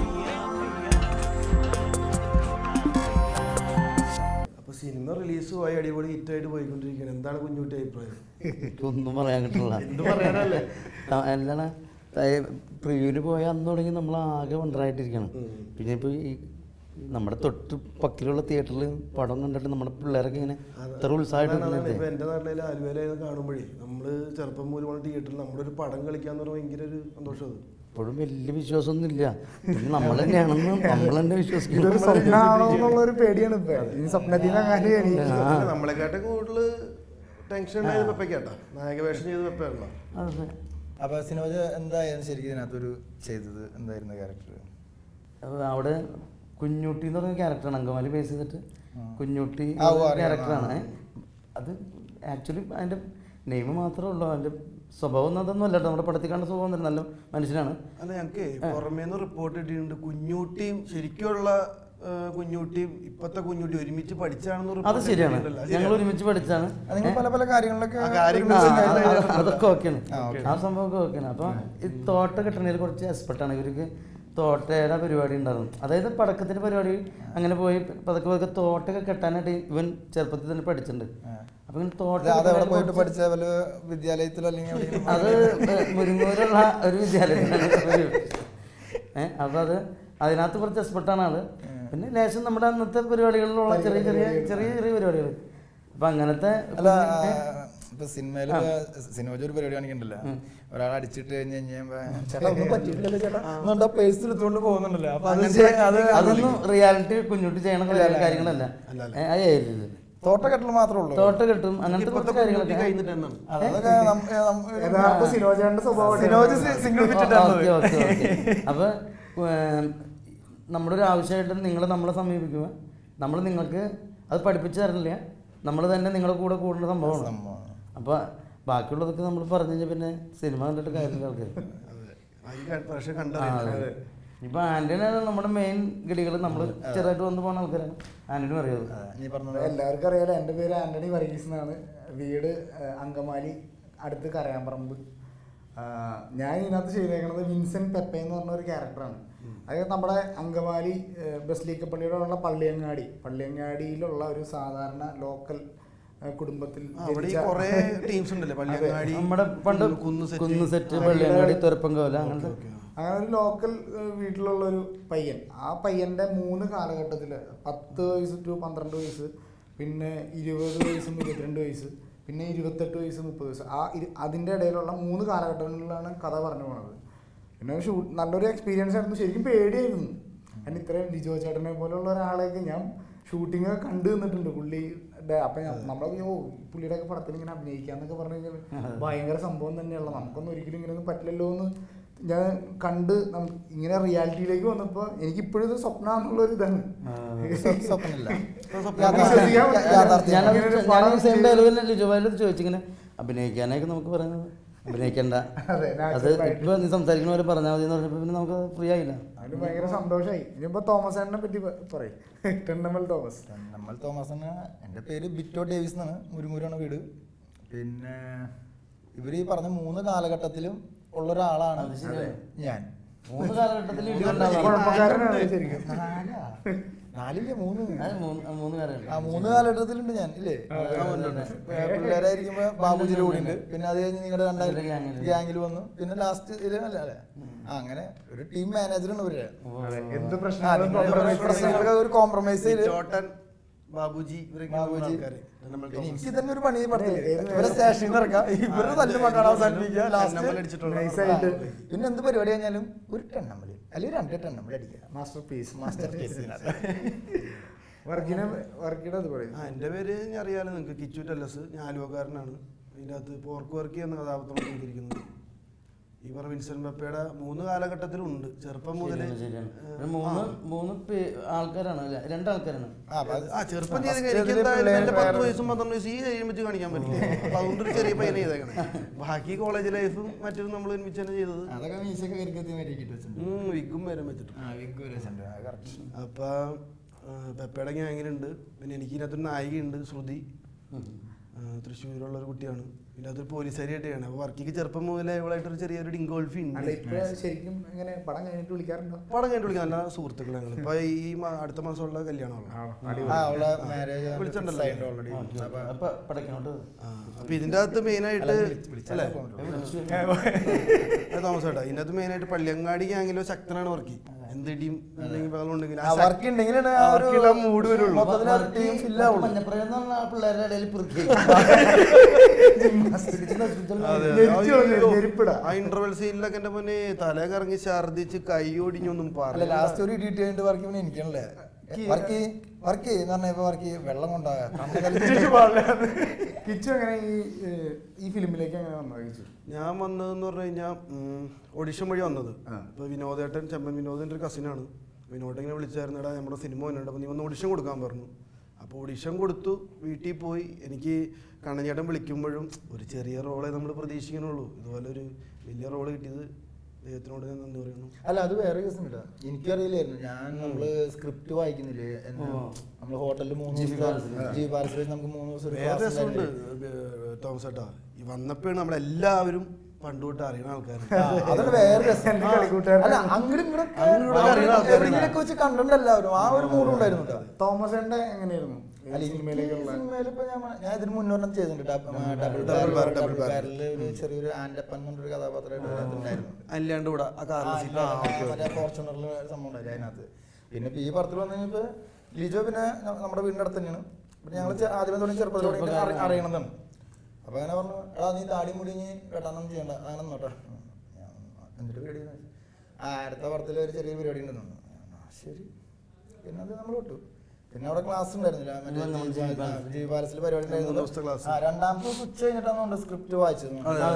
സിനിമ റിലീസുമായി അടിപൊളി ഹിറ്റായിട്ട് പോയിക്കൊണ്ടിരിക്കുകയാണ്. എന്താണ് കുഞ്ഞുട്ടി അഭിപ്രായം?
ഒന്നും പറയാൻ കിട്ടില്ല.
എന്ത് പറയാനല്ലേ,
എന്താണ് പ്രിവ്യൂവിന് പോയ അന്ന് തുടങ്ങി നമ്മൾ ആകെ വണ്ടറായിട്ടിരിക്കണം. പിന്നെ ഇപ്പോൾ ഈ നമ്മുടെ തൊട്ട് പക്കിലുള്ള തിയേറ്ററിൽ പടം കണ്ടിട്ട് നമ്മുടെ പിള്ളേരൊക്കെ ഇങ്ങനെ ഇത്ര ഉത്സാഹമായിട്ട്.
ഇപ്പൊ എന്റെ നാട്ടിലെ ആലുവയിലായത് കാണുമ്പോഴേ നമ്മള് ചെറുപ്പം മുതൽ തിയേറ്ററിൽ നമ്മളൊരു പടം കളിക്കാന്ന് പറഞ്ഞാൽ ഭയങ്കര ഒരു സന്തോഷം. അത്
ഇപ്പോഴും വലിയ വിശ്വാസമൊന്നും ഇല്ല. പിന്നെ നമ്മൾ തന്നെയാണെന്ന് നമ്മൾ തന്നെ വിശ്വസിക്കും.
സ്വപ്നമാണോന്നുള്ളൊരു പേടിയാണ് ഇപ്പൊ. ഈ സ്വപ്നത്തിന്റെ
നമ്മളെക്കാട്ടും കൂടുതൽ ടെൻഷൻ ഉണ്ടായത് പെപ്പയ്ക്കാട്ടാ. നായക വേഷം ചെയ്ത് പെപ്പയാണല്ലോ.
അതെ.
അപ്പൊ സിനോജ് എന്തായിരുന്നു ശരിക്കും ഇതിനകത്തൊരു ചെയ്തത്? എന്തായിരുന്നു ക്യാരക്ടർ?
അവിടെ കുഞ്ഞുട്ടി എന്ന് പറഞ്ഞ ക്യാരക്ടറാണ്, അങ്കമാലി ബേസ് ചെയ്തിട്ട് കുഞ്ഞുട്ടി ക്യാരക്ടറാണ്. അത് ആക്ച്വലി അതിൻ്റെ നെയിം മാത്രമേ ഉള്ളൂ. അതിൻ്റെ സ്വഭാവം അതൊന്നും അല്ല. നമ്മുടെ പടത്തിൽ കണ്ട സ്വഭാവം നല്ല മനുഷ്യനാണ്.
അല്ല, ഞങ്ങൾക്ക് പുറമേന്ന് റിപ്പോർട്ട് ഇട്ടിട്ടുണ്ട് കുഞ്ഞുട്ടിയും ശരിക്കുള്ള കുഞ്ഞുട്ടിയും ഇപ്പത്തെ കുഞ്ഞുട്ടി ഒരുമിച്ച് പഠിച്ചാണെന്ന്.
അത് ശരിയാണ്, ഞങ്ങൾ ഒരുമിച്ച് പഠിച്ചാണ്.
പല പല കാര്യങ്ങളിലൊക്കെ
അതൊക്കെ ഓക്കെയാണ്, ആ സംഭവമൊക്കെ ഓക്കെയാണ്. അപ്പം ഈ തോട്ട കെട്ടണതിൽ കുറച്ച് എക്സ്പെർട്ടാണ് ഇവർക്ക്. തോട്ടയുടെ പരിപാടി ഉണ്ടായിരുന്നു, അതായത് പടക്കത്തിൻ്റെ പരിപാടി. അങ്ങനെ പോയി പതുക്കെ പതുക്കെ തോട്ടൊക്കെ കെട്ടാനായിട്ട് ഇവൻ ചെറുപ്പത്തിൽ തന്നെ പഠിച്ചിട്ടുണ്ട്. അപ്പൊ ഇങ്ങനെ തോട്ട
പഠിച്ച വല്ല വിദ്യാലയത്തിലോ അല്ലെങ്കിൽ
അത് മുരിങ്ങൂരുള്ള ഒരു വിദ്യാലയത്തിലാണ്. അപ്പൊ അത് അതിനകത്ത് കുറച്ച് എക്സ്പെർട്ടാണ് ആള്. പിന്നെ ലേശം നമ്മുടെ അന്നത്തെ പരിപാടികളിലുള്ള ചെറിയ ചെറിയ ചെറിയ ചെറിയ പരിപാടികൾ. അപ്പൊ അങ്ങനത്തെ
ഇപ്പൊ സിനിമയില് സിനിമയിൽ ഒരു പരിപാടി കാണിക്കണ്ടല്ലോ, ഒരാൾ അടിച്ചിട്ട് കഴിഞ്ഞ് കഴിഞ്ഞാൽ പോകുന്നുണ്ടല്ലോ. അപ്പൊ
അതൊന്നും റിയാലിറ്റി കുഞ്ഞുട്ടി ചെയ്യണ കാര്യങ്ങളല്ല.
തോട്ട കെട്ടൽ മാത്രമേ ഉള്ളൂ.
തോട്ട കെട്ടും അങ്ങനത്തെ കുറച്ച് കാര്യങ്ങളൊക്കെ. അപ്പൊ നമ്മുടെ ഒരു ആവശ്യമായിട്ട് നിങ്ങൾ നമ്മളെ സമീപിക്കുക, നമ്മൾ നിങ്ങൾക്ക് അത് പഠിപ്പിച്ചു തരില്ല, നമ്മൾ തന്നെ നിങ്ങളുടെ കൂടെ കൂടുന്ന സംഭവമാണ്. അപ്പോൾ ബാക്കിയുള്ളതൊക്കെ നമ്മൾ പറഞ്ഞു കഴിഞ്ഞാൽ പിന്നെ സിനിമ കണ്ടിട്ട് കാര്യമില്ല ആൾക്കാർ. ഇപ്പൊ ആന്റണിയാണ് നമ്മുടെ മെയിൻ ഗഡികൾ. നമ്മൾ ചെറുതായിട്ട് വന്നു പോകുന്ന ആൾക്കാരാണ്. ആന്റണി അറിയാം,
എല്ലാവർക്കും അറിയാലോ. എൻ്റെ പേര് ആന്റണി വർഗീസ് എന്നാണ്. വീട് അങ്കമാലി അടുത്ത് കരയാമ്പറമ്പ്. ഞാൻ ഇതിനകത്ത് ചെയ്തേക്കുന്നത് വിൻസെന്റ് പെപ്പ എന്ന് പറഞ്ഞ ഒരു ക്യാരക്ടറാണ്. അതായത് നമ്മുടെ അങ്കമാലി ബസ്ലീക്കപ്പള്ളിയോടുള്ള പള്ളിയങ്ങാടിയിലുള്ള ഒരു സാധാരണ ലോക്കൽ കുടുംബത്തിൽ
നമ്മുടെ പണ്ട് കുന്നുസെറ്റ്, പള്ളിയങ്ങാടി, തുരപ്പൻകോല, അങ്ങനത്തെ
അങ്ങനെ ഒരു ലോക്കൽ വീട്ടിലുള്ള ഒരു പയ്യൻ. ആ പയ്യൻ്റെ 3 കാലഘട്ടത്തിൽ 10 വയസ്സ് ടു 12 വയസ്സ്, പിന്നെ 20 വയസ്സും 22 വയസ്സ്, പിന്നെ 28 വയസ്സ് 30 വയസ്സ്. അതിൻ്റെ ഇടയിലുള്ള 3 കാലഘട്ടങ്ങളിലാണ് കഥ പറഞ്ഞു പോകുന്നത്. പിന്നെ നല്ലൊരു എക്സ്പീരിയൻസ് ആയിരുന്നു. ശരിക്കും പേടിയായിരുന്നു. ഞാൻ ഇത്രയും ലിജോ ചേട്ടനെ പോലെയുള്ള ഒരാളെയൊക്കെ ഞാൻ ഷൂട്ടിങ് കണ്ടു നിന്നിട്ടുണ്ട് പുള്ളിയുടെ. അപ്പം നമ്മളൊക്കെ പുള്ളിയുടെ ഒക്കെ പടത്തിൽ ഇങ്ങനെ അഭിനയിക്കാന്നൊക്കെ പറഞ്ഞു കഴിഞ്ഞാൽ ഭയങ്കര സംഭവം തന്നെയുള്ള. നമുക്കൊന്നും ഒരിക്കലും ഇങ്ങനെയൊന്നും പറ്റില്ലല്ലോ എന്ന് ഞാൻ കണ്ട് ഇങ്ങനെ റിയാലിറ്റിയിലേക്ക് വന്നപ്പോൾ എനിക്ക് ഇപ്പോഴും ഇത് സ്വപ്നമാണെന്നുള്ളൊരു ഇതാണ്.
ചോദിച്ചിങ്ങനെ അഭിനയിക്കാനൊക്കെ നമുക്ക് പറയുന്നത് അഭിനയിക്കണ്ട, അത് ഇപ്പൊ നീ സംസാരിക്കുന്ന പോലെ പറഞ്ഞാൽ മതി എന്ന് പറഞ്ഞപ്പോൾ പിന്നെ നമുക്ക് ഫ്രീ ആയില്ല.
അതിന് ഭയങ്കര സന്തോഷമായി. ഇനിയിപ്പോ തോമസ് ചേട്ടനെ പറ്റി പറയും. ടെന്നമ്മൽ തോമസ്.
ടെന്നമ്മൽ തോമസ് എന്ന് എൻ്റെ പേര് ബിറ്റോ ഡേവിസ് എന്നാണ്. മുരുമുരാണ് വീട്. പിന്നെ ഇവർ ഈ പറഞ്ഞ 3 കാലഘട്ടത്തിലും ഉള്ള ഒരാളാണ് ഞാൻ.
3 കാലഘട്ടത്തിൽ
3 കാലഘട്ടത്തിലുണ്ട് ഞാൻ ഇല്ലേ. പിള്ളേരായിരിക്കുമ്പോ ബാബുജിയുടെ കൂടെ ഉണ്ട്. പിന്നെ അത് കഴിഞ്ഞ് നിങ്ങളുടെ 2000 ഗ്യാങ്ങിൽ വന്നു. പിന്നെ ലാസ്റ്റ് അല്ലേ അങ്ങനെ ഒരു ടീം മാനേജറാണ് ഇവര്.
എന്ത്
പ്രശ്നങ്ങൾക്ക് ഒരു കോംപ്രമൈസ് ചെയ്ത്
ബാബുജി
എനിക്ക് തന്നെ ഒരു പണി പടത്തില് ഇവരെ സ്റ്റേഷനിൽ ഇറക്കാം, ഇവരുടെ തല്ല് മണ്ണാണ് അവസാനിപ്പിക്കുക ലാസ്റ്റ്. പിന്നെ എന്ത് പരിപാടി കഴിഞ്ഞാലും ഒരു ടെണ്ണമ്മല് അല്ലെങ്കിൽ 2 ടെണ്ണമ്മല് അടിക്കുക.
Masterpiece.
എൻ്റെ പേര് ഞാൻ അറിയാലോ നിങ്ങൾക്ക്, കിച്ചു ടെല്ലസ്. ഞാൻ ആലുവക്കാരനാണ്. ഇതിൻ്റെ അകത്ത് പോർക്ക് വർക്ക് എന്ന കഥാപാത്രം ചെയ്തിരിക്കുന്നത്. ഈ പറഞ്ഞ വിൻസെന്റ് പെപ്പയുടെ 3 കാലഘട്ടത്തിലുണ്ട്. ചെറുപ്പം മുതൽ
3 ആൾക്കാരാണ്, 2 ആൾക്കാരാണ്.
ചെറുപ്പം ചെയ്ത് എനിക്ക് എന്തായാലും 10 വയസ്സും 12 വയസ്സും ഈ കഴിയും വെച്ച് കാണിക്കാൻ പറ്റില്ല. അപ്പൊ അതുകൊണ്ടൊരു ചെറിയ പയ്യനെ ചെയ്തേക്കണേ. ബാക്കി കോളേജ് ലൈഫും മറ്റും നമ്മൾ ഒരുമിച്ച് തന്നെ ചെയ്തത്. വിഗും വരെ വെച്ചിട്ടുണ്ട്. അപ്പൊ പെപ്പയുടെ ഗ്യാങ്ങിലുണ്ട്. പിന്നെ എനിക്ക് ഇതിനകത്തൊരു നായികയുണ്ട്, ശ്രുതി. തൃശ്ശൂരുള്ള ഒരു കുട്ടിയാണ്. പിന്നെ അതൊരു പോലീസുകാരിയായിട്ടാണ്. അപ്പൊ വർക്കിക്ക് ചെറുപ്പം മുതലേ ഇവളായിട്ടൊരു ചെറിയൊരു ഡിങ്കോൾഫി ഉണ്ട്.
ശരിക്കും ഇങ്ങനെ പടം കഴിഞ്ഞിട്ട് വിളിക്കാറുണ്ടോ?
പടം കഴിഞ്ഞിട്ട് വിളിക്കാം. നല്ല സുഹൃത്തുക്കൾ ഞങ്ങൾ. ഇപ്പൊ ഈ അടുത്ത മാസമുള്ള കല്യാണമാണ്. വിളിച്ചിട്ടുണ്ടല്ലോ ഓൾറെഡി. അപ്പൊ ഇതിന്റെ അകത്ത് മെയിനായിട്ട് അല്ലേ തോമസ് ചേട്ടാ, ഇതിന്റെ അകത്ത് മെയിനായിട്ട് പള്ളിയങ്ങാടി ഗ്യാങ്ങിലോ ശക്തനാണ് വർക്കി. എന്തിടിയും മൂഡ് വരുള്ളൂ.
പിള്ളേരുടെ ഇടയിൽ
ആ ഇന്റർവെൽ സീനിലൊക്കെ എന്റെ മുന്നേ തല കറങ്ങി ഛർദിച്ച് കൈ ഒടിഞ്ഞൊന്നും പറയില്ല.
ലാസ്റ്റ് ഒരു ഇടിയിട്ട് കഴിഞ്ഞിട്ട് വർക്ക് എനിക്കണല്ലേ വർക്ക് എന്ന് പറഞ്ഞപ്പോ വർക്ക് വെള്ളം കൊണ്ടാകാം.
കിച്ചു എങ്ങനെ ഈ ഫിലിമിലേക്ക് എങ്ങനെ വന്നത്?
ഞാൻ വന്നതെന്ന് പറഞ്ഞു കഴിഞ്ഞാൽ ഓഡിഷൻ വഴി വന്നത്. ഇപ്പൊ വിനോദേട്ടൻ, ചെമ്പൻ വിനോദൻ്റെ ഒരു കസിനാണ്. വിനോദം ഇങ്ങനെ വിളിച്ചായിരുന്നു, എടാ നമ്മുടെ സിനിമ വന്നിട്ടുണ്ട്, അപ്പോൾ നീ ഒന്ന് ഓഡിഷൻ കൊടുക്കാൻ പറഞ്ഞു. അപ്പോൾ ഓഡിഷൻ കൊടുത്തു. വീട്ടിൽ പോയി എനിക്ക് കണ്ണഞ്ചേട്ടൻ വിളിക്കുമ്പോഴും ഒരു ചെറിയ റോളേ നമ്മൾ പ്രതീക്ഷിക്കണുള്ളൂ. ഇതുപോലെ ഒരു വലിയ റോള് കിട്ടിയത് ദൈവത്തിനോട് ഞാൻ നന്ദി പറയുന്നു.
അല്ല, അത് വേറെ കേസ് ഇല്ല, എനിക്കറിയില്ലായിരുന്നു. ഞാൻ നമ്മള് സ്ക്രിപ്റ്റ് വായിക്കുന്നില്ലേ, നമ്മള് ഹോട്ടലിൽ 3 ദിവസം ജി പാലസിൽ നമുക്ക് 3 ദിവസം.
വേറെ രസമുണ്ട് തോമസ് ചേട്ടാ, ഈ വന്നപ്പോഴാണ് നമ്മളെല്ലാവരും പണ്ട് തൊട്ട് അറിയുന്ന ആൾക്കാർ.
അതൊക്കെ വേറെ രസം. അല്ല, അങ്ങോട്ടും ഇങ്ങോട്ടൊക്കെ വെച്ച് കണ്ടിട്ടുണ്ട് എല്ലാവരും. ആ ഒരു മൂഡ് ഉണ്ടായിരുന്നു.
തോമസ് ചേട്ടൻ എങ്ങനെയായിരുന്നു
സിനിമയിലിപ്പോ ഞാൻ ഇതിന് മുന്നോട്ടം ചെയ്തിട്ടുണ്ട്. ചെറിയൊരു ആൻഡപ്പൻ എന്നൊരു കഥാപാത്രമായിട്ട്
അല്ലാണ്ട് കൂടെ
ഫോർച്യൂണറിൽ സംഭവം ഉണ്ടായില്ല അതിനകത്ത്. പിന്നെ ഈ പടത്തിൽ വന്നു കഴിഞ്ഞപ്പോ ലിജോ പിന്നെ നമ്മുടെ വീടിന്റെ അടുത്ത് തന്നെയാണ്. പിന്നെ ഞങ്ങൾ ആദ്യമേ തുടങ്ങി ചെറുപ്പത്തിലൂടെ അറിയണതാണ്. അപ്പൊ അങ്ങനെ പറഞ്ഞു, എടാ നീ താടി മുടിഞ്ഞ് വെട്ടാനൊന്നും ചെയ്യണ്ട, അങ്ങനെ നോട്ടെ. എന്നിട്ട് പരിപാടി അടുത്ത പടത്തിൽ ഒരു ചെറിയ പരിപാടി ഉണ്ടെന്നു. ശരി, പിന്നെ അത് നമ്മൾ വിട്ടു. പിന്നെ അവിടെ ക്ലാസ് ഉണ്ടായിരുന്നില്ല, മറ്റേ ജി പാലസിൽ പരിപാടി ഉണ്ടായിരുന്നു. 2ാമത്തെ ദിവസം ഉച്ച കഴിഞ്ഞിട്ടാണ് സ്ക്രിപ്റ്റ് വായിച്ചത്.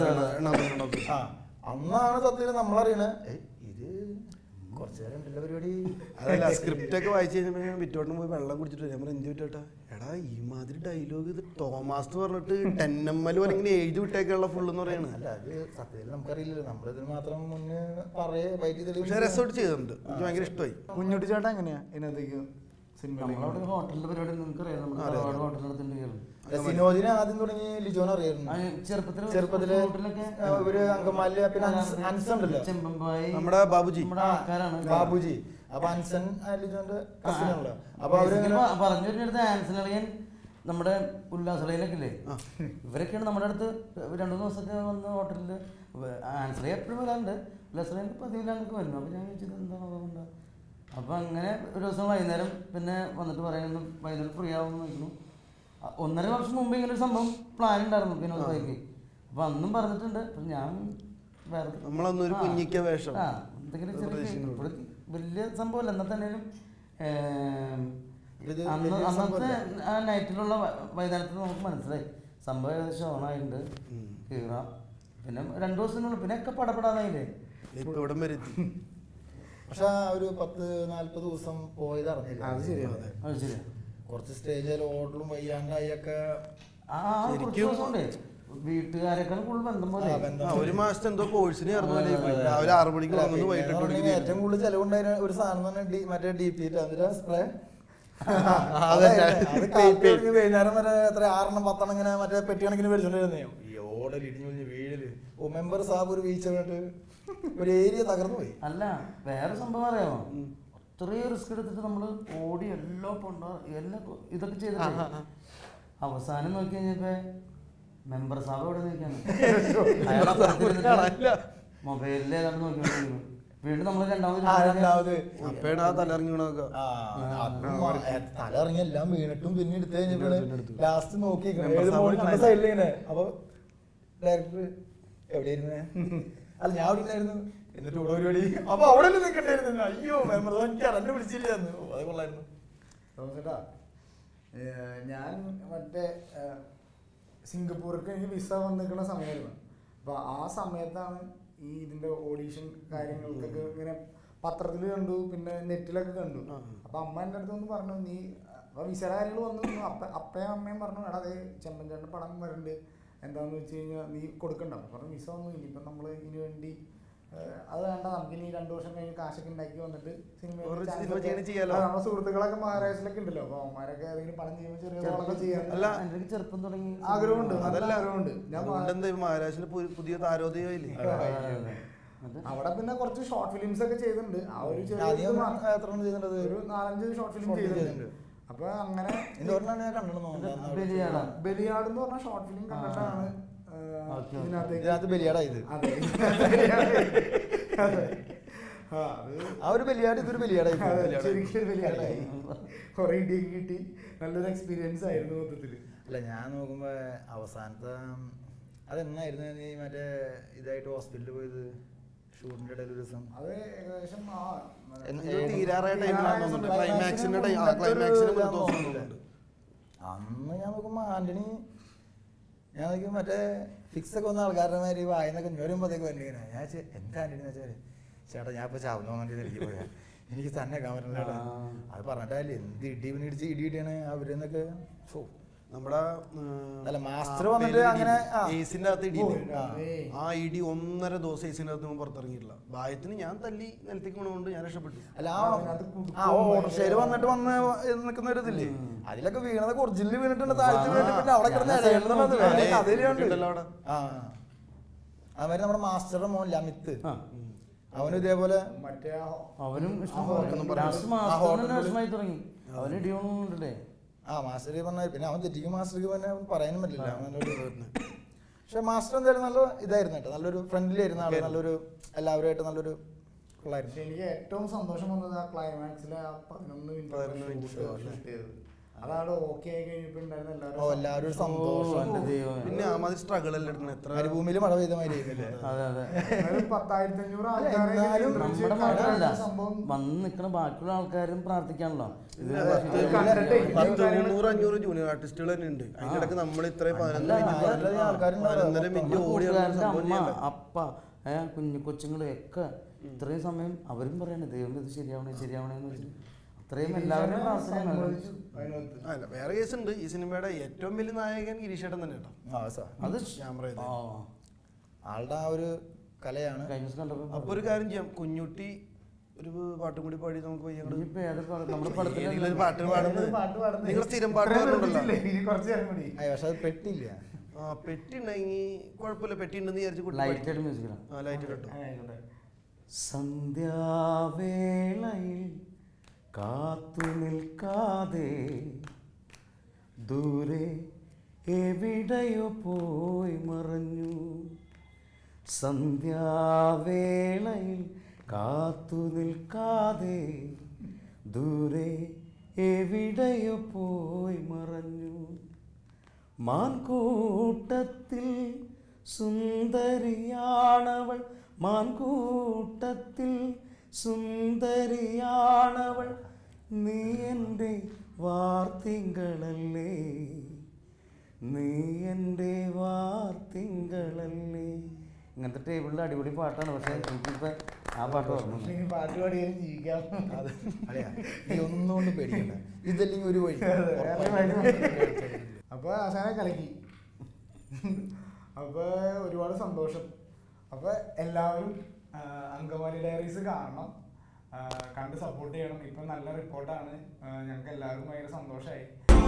അന്നാണ് സത്യത്തിൽ നമ്മളറിയണേ ഇത് കുറച്ചു നേരം ഉണ്ടല്ലോ പരിപാടി.
അതല്ല, സ്ക്രിപ്റ്റ് ഒക്കെ വായിച്ചു കഴിഞ്ഞപ്പോൾ വിറ്റോട്ടം പോയി വെള്ളം കുടിച്ചിട്ട് ഞാൻ എന്ത് വിട്ടോട്ടാ, എടാ ഈ മാതിരി ഡയലോഗ് ഇത് തോമാസ് എന്ന് പറഞ്ഞിട്ട് ടെന്നമ്മൽ പോലെ ഇങ്ങനെ എഴുതി വിട്ടേക്കുള്ള ഫുള്ള് എന്ന് പറയണ.
അല്ല, അത് സത്യത്തിൽ നമുക്കറിയില്ലല്ലോ, നമ്മളിതിന് മാത്രം മുന്നേ പറയേ വൈദ്യുതി.
പക്ഷേ രസമായിട്ട് ചെയ്തിട്ടുണ്ട്, എനിക്ക് ഭയങ്കര ഇഷ്ടമായി.
കുഞ്ഞുട്ടി ചേട്ടാ എങ്ങനെയാ ഇതിനകത്തേക്ക്
ഹോട്ടലിന്റെ പരിപാടി
സിനോജിനെ ആദ്യം തുടങ്ങി ലിജോനെ അറിയായിരുന്നു. ചെറുപ്പത്തില് ഒരു അങ്കമാലി. പിന്നെ അൻസൺ ഉണ്ടല്ലോ,
നമ്മുടെ ബാബുജി.
ബാബുജി. അപ്പൊ അൻസൺ ലിജോന്റെ കസിനാണല്ലോ. അപ്പൊ അവര്
പറഞ്ഞു വരുന്നിടത്ത് ആൻസൺ അളിയൻ നമ്മുടെ ഉല്ലാസളയിലൊക്കെ ഇല്ലേ, ഇവരൊക്കെയാണ് നമ്മുടെ അടുത്ത് 2-3 ദിവസമൊക്കെ വന്ന് ഹോട്ടലില്. ആൻസളി എപ്പോഴും വരാറുണ്ട്, ഉല്ലാസളയിൽ പതിവിലൊക്കെ വരുന്നു. അപ്പൊ ഞാൻ ചോദിച്ചത് എന്താ. അപ്പൊ അങ്ങനെ ഒരു ദിവസം വൈകുന്നേരം പിന്നെ വന്നിട്ട് പറയുന്നു, വൈകുന്നേരം ഫ്രീ ആവുമെന്ന് നോക്കുന്നു. 1.5 വർഷം മുമ്പ് ഇങ്ങനെ ഒരു സംഭവം പ്ലാൻ ഉണ്ടായിരുന്നു വിനോദ് ഭായിക്ക്. അപ്പൊ അന്നും പറഞ്ഞിട്ടുണ്ട്. ഞാൻ വേറെ
നമ്മളൊന്നൊരു കുഞ്ഞിക്ക വേഷം
എന്തെങ്കിലും ചെറിയ വലിയ സംഭവമല്ല. എന്നാൽ തന്നെയും അന്നത്തെ ആ നൈറ്റിലുള്ള വൈകുന്നേരത്തിൽ നമുക്ക് മനസ്സിലായി സംഭവം ഏകദേശം ഓണായിട്ടുണ്ട്, കീറാം. പിന്നെ 2 ദിവസത്തിനുള്ളിൽ പിന്നെ ഒക്കെ പടപെടാതായില്ലേ.
ഇപ്പൊ ഇവിടെ വരെ എത്തി.
പക്ഷെ ഒരു 10-40 ദിവസം പോയത് അറിഞ്ഞില്ല.
അത് ശരിയാണ്.
അത് ശരിയാ.
കുറച്ച് സ്റ്റേജിൽ ഓർഡറും വയ്യാണ്ടായി ഒക്കെ
വീട്ടുകാരെക്കാൾ കൂടുതൽ ബന്ധം പോലെ.
ഒരു മാസത്തെ എന്തോ കോഴ്സിന് രാവിലെ 6 മണിക്ക് വന്നു വൈകിട്ട് 8 മണിക്ക്.
ഏറ്റവും കൂടുതൽ ചെലവുണ്ടായിരുന്ന ഒരു സാധനം തന്നെ മറ്റേ DP സ്പ്രേ. വൈകുന്നേരം വരെ എത്ര 6-10 ഇങ്ങനെ മറ്റേ പെട്ടി കണക്കിന് മേടിച്ചോണ്ടിരുന്നേ. ഓടൽ ഇടിഞ്ഞു വീഴല്. മെമ്പർ സാബ് ഒരു വീഴ്ച വീണിട്ട് ഒരു ഏരിയ തകർന്നു പോയി.
അല്ല വേറെ സംഭവം അറിയാമോ, അത്രയും റിസ്ക് എടുത്തിട്ട് നമ്മള് ഓടി എല്ലാം ഇതൊക്കെ ചെയ്തിട്ട് അവസാനം നോക്കി കഴിഞ്ഞപ്പോ മെമ്പർ സാബ് അവിടെ നിൽക്കാണ്. മൊബൈലിൽ ഏതാണ്ട് നോക്കിക്കൊണ്ടിരിക്കുന്നു. വീണ്ടും നമ്മള് രണ്ടാമത്
അപ്പേടാ തലറിഞ്ഞു
തലറിഞ്ഞ എല്ലാം വീണിട്ടും പിന്നെ എടുത്തു കഴിഞ്ഞപ്പോഴാണ് ലാസ്റ്റ് നോക്കി സൈഡിലിങ്ങനെ. അപ്പൊ ഡയറക്ടർ എവിടെയായിരുന്നേ? അല്ല ഞാൻ അവിടെ ഇല്ലായിരുന്നു. എന്നിട്ട് ഇവിടെ പരിപാടി അപ്പൊ അവിടെ നിൽക്കണ്ടായിരുന്നു. അയ്യോ മെമ്പർ എനിക്ക് അറന്നെ വിളിച്ചില്ലായിരുന്നു. അത് കൊള്ളായിരുന്നു.
തോമസേട്ടാ, ഞാൻ മറ്റേ സിംഗപ്പൂർക്ക് എനിക്ക് വിസ വന്നിരിക്കുന്ന സമയമായിരുന്നു. അപ്പോൾ ആ സമയത്താണ് ഈ ഇതിൻ്റെ ഓഡീഷൻ കാര്യങ്ങൾക്കൊക്കെ ഇങ്ങനെ പത്രത്തിൽ കണ്ടു, പിന്നെ നെറ്റിലൊക്കെ കണ്ടു. അപ്പോൾ അമ്മ എൻ്റെ അടുത്തൊന്ന് പറഞ്ഞു, നീ അപ്പോൾ വിസയുടെ കാര്യങ്ങൾ വന്നു. അപ്പയും അമ്മയും പറഞ്ഞു, എടാ അതേ ചെമ്പൻ ചേട്ടൻ്റെ പടം വരുന്നുണ്ട്, എന്താണെന്ന് വെച്ച് കഴിഞ്ഞാൽ നീ കൊടുക്കണ്ട. അപ്പോൾ പറഞ്ഞു വിസ വന്നു, ഇനിയിപ്പം നമ്മൾ ഇതിന് വേണ്ടി അത് വേണ്ട, നമുക്കിനി 2 വർഷം കഴിഞ്ഞ് കാശൊക്കെ ഉണ്ടാക്കി വന്നിട്ട് സിനിമ നമ്മുടെ സുഹൃത്തുക്കളൊക്കെ മഹാരാഷ്ട്രയിലൊക്കെ ഉണ്ടല്ലോ. അപ്പോൾ അവന്മാരൊക്കെ ഏതെങ്കിലും പടം ചെയ്യുമ്പോൾ ചെറിയ റോളൊക്കെ ചെയ്യാൻ
ചെറുപ്പം തുടങ്ങി
ആഗ്രഹമുണ്ട്. നല്ല ആഗ്രഹമുണ്ട്. ഞാൻ
മഹാരാഷ്ട്രയിൽ പുതിയ താരോദയമില്ലേ
അവിടെ പിന്നെ കുറച്ച് ഷോർട്ട് ഫിലിംസ് ഒക്കെ ചെയ്തിട്ടുണ്ട്. ആ ഒരു ചെറിയ ഒരു 4-5 ഷോർട്ട് ഫിലിം ചെയ്തിട്ടുണ്ട്. അപ്പൊ അങ്ങനെ ബലിയാട് എന്ന് പറഞ്ഞ ഷോർട്ട് ഫിലിം കണ്ടിട്ടാണ്
ഇതിനകത്ത് ബലിയാടായത്.
അതെ,
ആ ഒരു ബലിയാട് ഇതൊരു ബലിയാടായി.
ശരിക്കും ബലിയാടായി. കുറെ ഇടിയൊക്കെ കിട്ടി. നല്ലൊരു എക്സ്പീരിയൻസ് ആയിരുന്നു മൊത്തത്തില്.
അല്ല ഞാൻ നോക്കുമ്പോ അവസാനത്തെ അതെന്നായിരുന്നു നീ മറ്റേ ഇതായിട്ട് ഹോസ്പിറ്റലിൽ പോയത് ഷൂട്ടിന്റെ ഇടയിൽ ഒരു ദിവസം?
അത് ഏകദേശം
തീരാറായ
അന്ന് ഞാൻ നോക്കുമ്പോ ആന്റണി ഞാൻ നോക്കുമ്പോ മറ്റേ ഫിക്സ് ഒക്കെ വന്ന ആൾക്കാരുടെ മാതിരി വായനൊക്കെ ഞൊരുമ്പോഴത്തേക്ക് വന്നിങ്ങനെ. ഞാൻ എന്താ ആന്റണി എന്ന് വെച്ചാല്, ചേട്ടാ ഞാൻ ഇപ്പൊ ചാവുന്നോന്നിട്ട് എനിക്ക് പോയാ എനിക്ക് തന്നെ കാമറ അത് പറഞ്ഞിട്ടല്ലേ എന്ത് ഇടിച്ച് ഇടിയിട്ടാണ് അവരെന്നൊക്കെ.
നമ്മുടെ
അല്ല മാസ്റ്റർ വന്നിട്ട് അങ്ങനെ
ഏസിന്റെ അകത്ത് ഇടി, ആ ഇടി 1.5 ദിവസം ഏസിന്റെ അകത്ത് പുറത്തിറങ്ങിയിട്ടില്ല. ഭായത്തിന് ഞാൻ തല്ലി നിലത്തേക്ക് വീണുകൊണ്ട് ഞാൻ രക്ഷപ്പെട്ടു.
അല്ല ആ ഓട്ടോഷേര് വന്നിട്ട് വന്ന് നിൽക്കുന്ന ഒരു ഇതില്ലേ, അതിലൊക്കെ വീണത് ഒറിജിനൽ വീണിട്ടുണ്ട്. താഴത്ത് വീണിട്ട് പിന്നെ അവിടെ കിടന്ന് അതുമാതിരി നമ്മുടെ മാസ്റ്ററുടെ മോൻ അമിത്, അവനും ഇതേപോലെ
മറ്റേ അവനും തുടങ്ങി. അവന് ഇടിയോണ്ടല്ലേ
മാസ്റ്റർ പറഞ്ഞ പിന്നെ അവൻ തെറ്റിക്കും. മാസ്റ്റർക്ക് പിന്നെ പറയാനും പറ്റില്ല. പക്ഷെ മാസ്റ്റർ എന്തായാലും നല്ല ഇതായിരുന്നു കേട്ടോ, നല്ലൊരു ഫ്രണ്ട്ലി ആയിരുന്ന ആള്, നല്ലൊരു എല്ലാവരുമായിട്ട് നല്ലൊരു കൊള്ളായിരുന്നു.
എനിക്ക് ഏറ്റവും സന്തോഷം വന്നത് ആ ക്ലൈമാക്സിലെ 11 മിനിറ്റ് അതാണ് ഓക്കെ ആയി കഴിഞ്ഞപ്പോ
എല്ലാവരും സന്തോഷം.
പിന്നെ ആ മാതിരി സ്ട്രഗിൾ അല്ലേ എടുക്കണം. എത്ര
മരുഭൂമിയിൽ മഴ പെയ്ത മാതിരി
10,500
വന്ന് നിൽക്കുന്ന ബാക്കിയുള്ള ആൾക്കാരും പ്രാർത്ഥിക്കാണല്ലോ.
300-500 ജൂനിയർ ആർട്ടിസ്റ്റുകൾ തന്നെ ഉണ്ട്. അതിനിടക്ക് നമ്മൾ ഇത്രയും 11 മിനിറ്റ് ഓടി
അമ്മ അപ്പ കൊച്ചുങ്ങളും ഒക്കെ ഇത്രയും സമയം അവരും പറയണേ ദൈവം ഇത് ശരിയാവണേന്ന് വെച്ചു. അത്രയും എല്ലാവരും
അല്ല വേറെ കേസ് ഉണ്ട്. ഈ സിനിമയുടെ ഏറ്റവും വലിയ നായകൻ ഗിരീഷേട്ടൻ തന്നെ കേട്ടോ.
അത്
ആളുടെ ആ ഒരു കലയാണ്.
അപ്പൊ ഒരു കാര്യം ചെയ്യാം, കുഞ്ഞുട്ടി ഒരു പാട്ടും കൂടി പാടി നമുക്ക് പാട്ട് പാടുന്നത് നിങ്ങൾ സ്ഥിരം പാട്ട് പാടുന്നുണ്ടല്ലോ.
പക്ഷെ അത് പെട്ടില്ല.
പെട്ടി ഉണ്ടെങ്കിൽ കുഴപ്പമില്ല, പെട്ടി ഉണ്ടെന്ന് വിചാരിച്ചു ലൈറ്റ് കേട്ടോ.
സന്ധ്യാവേളയിൽ കാത്തു നിൽക്കാതെ ദൂരെ എവിടെയോ പോയി മറഞ്ഞു. സന്ധ്യാവേളയിൽ കാത്തു നിൽക്കാതെ ദൂരെ എവിടെയോ പോയി മറഞ്ഞു. മാൻകൂട്ടത്തിൽ സുന്ദരിയാണവൾ, മാൻകൂട്ടത്തിൽ സുന്ദരിയാണവൾ, നീ എൻ്റെ വാർത്തിങ്കളല്ലേ, നീ എൻ്റെ വാർത്തിങ്കളല്ലേ ഇങ്ങനത്തെ ടേബിളിൽ അടിപൊളി പാട്ടാണ്. പക്ഷേ എനിക്കിപ്പോൾ ആ പാട്ട് ഓർമ്മ
പാട്ട് പാടിയാലും ജീവിക്കാം.
നീ ഒന്നുകൊണ്ട് പേടിക്കണ്ട, ഇതല്ലെങ്കിൽ ഒരു വഴി.
അപ്പോൾ അവസാനം കലക്കി. അപ്പോൾ ഒരുപാട് സന്തോഷം. അപ്പോൾ എല്ലാവരും അങ്കമാലി ഡയറീസ് കാണണം, കണ്ട് സപ്പോർട്ട് ചെയ്യണം. ഇപ്പം നല്ല റിപ്പോർട്ടാണ്, ഞങ്ങൾക്ക് എല്ലാവർക്കും ഭയങ്കര സന്തോഷമായി.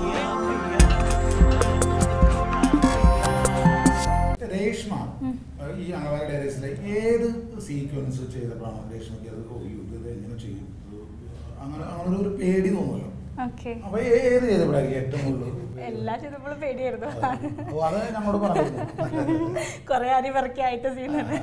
രേഷ്മ ഈ അങ്കമാലി ഡയറീസിലെ ഏത് സീക്വൻസ് ചെയ്തപ്പോഴാണ് രേഷ്മയ്ക്ക് അത് ഇത് എങ്ങനെ ചെയ്യും അങ്ങനെ ഒരു പേടി തോന്നുമല്ലോ? അപ്പൊ ഏത് ചെയ്തപ്പോഴായിരിക്കും ഏറ്റവും കൂടുതൽ?
എല്ലാ ചെയ്തപ്പോഴും പേടിയായിരുന്നു.
അത് ഞങ്ങളോട് പറഞ്ഞു.
കുറെ അരിവറക്കി ആയിട്ട് സീനാണ്.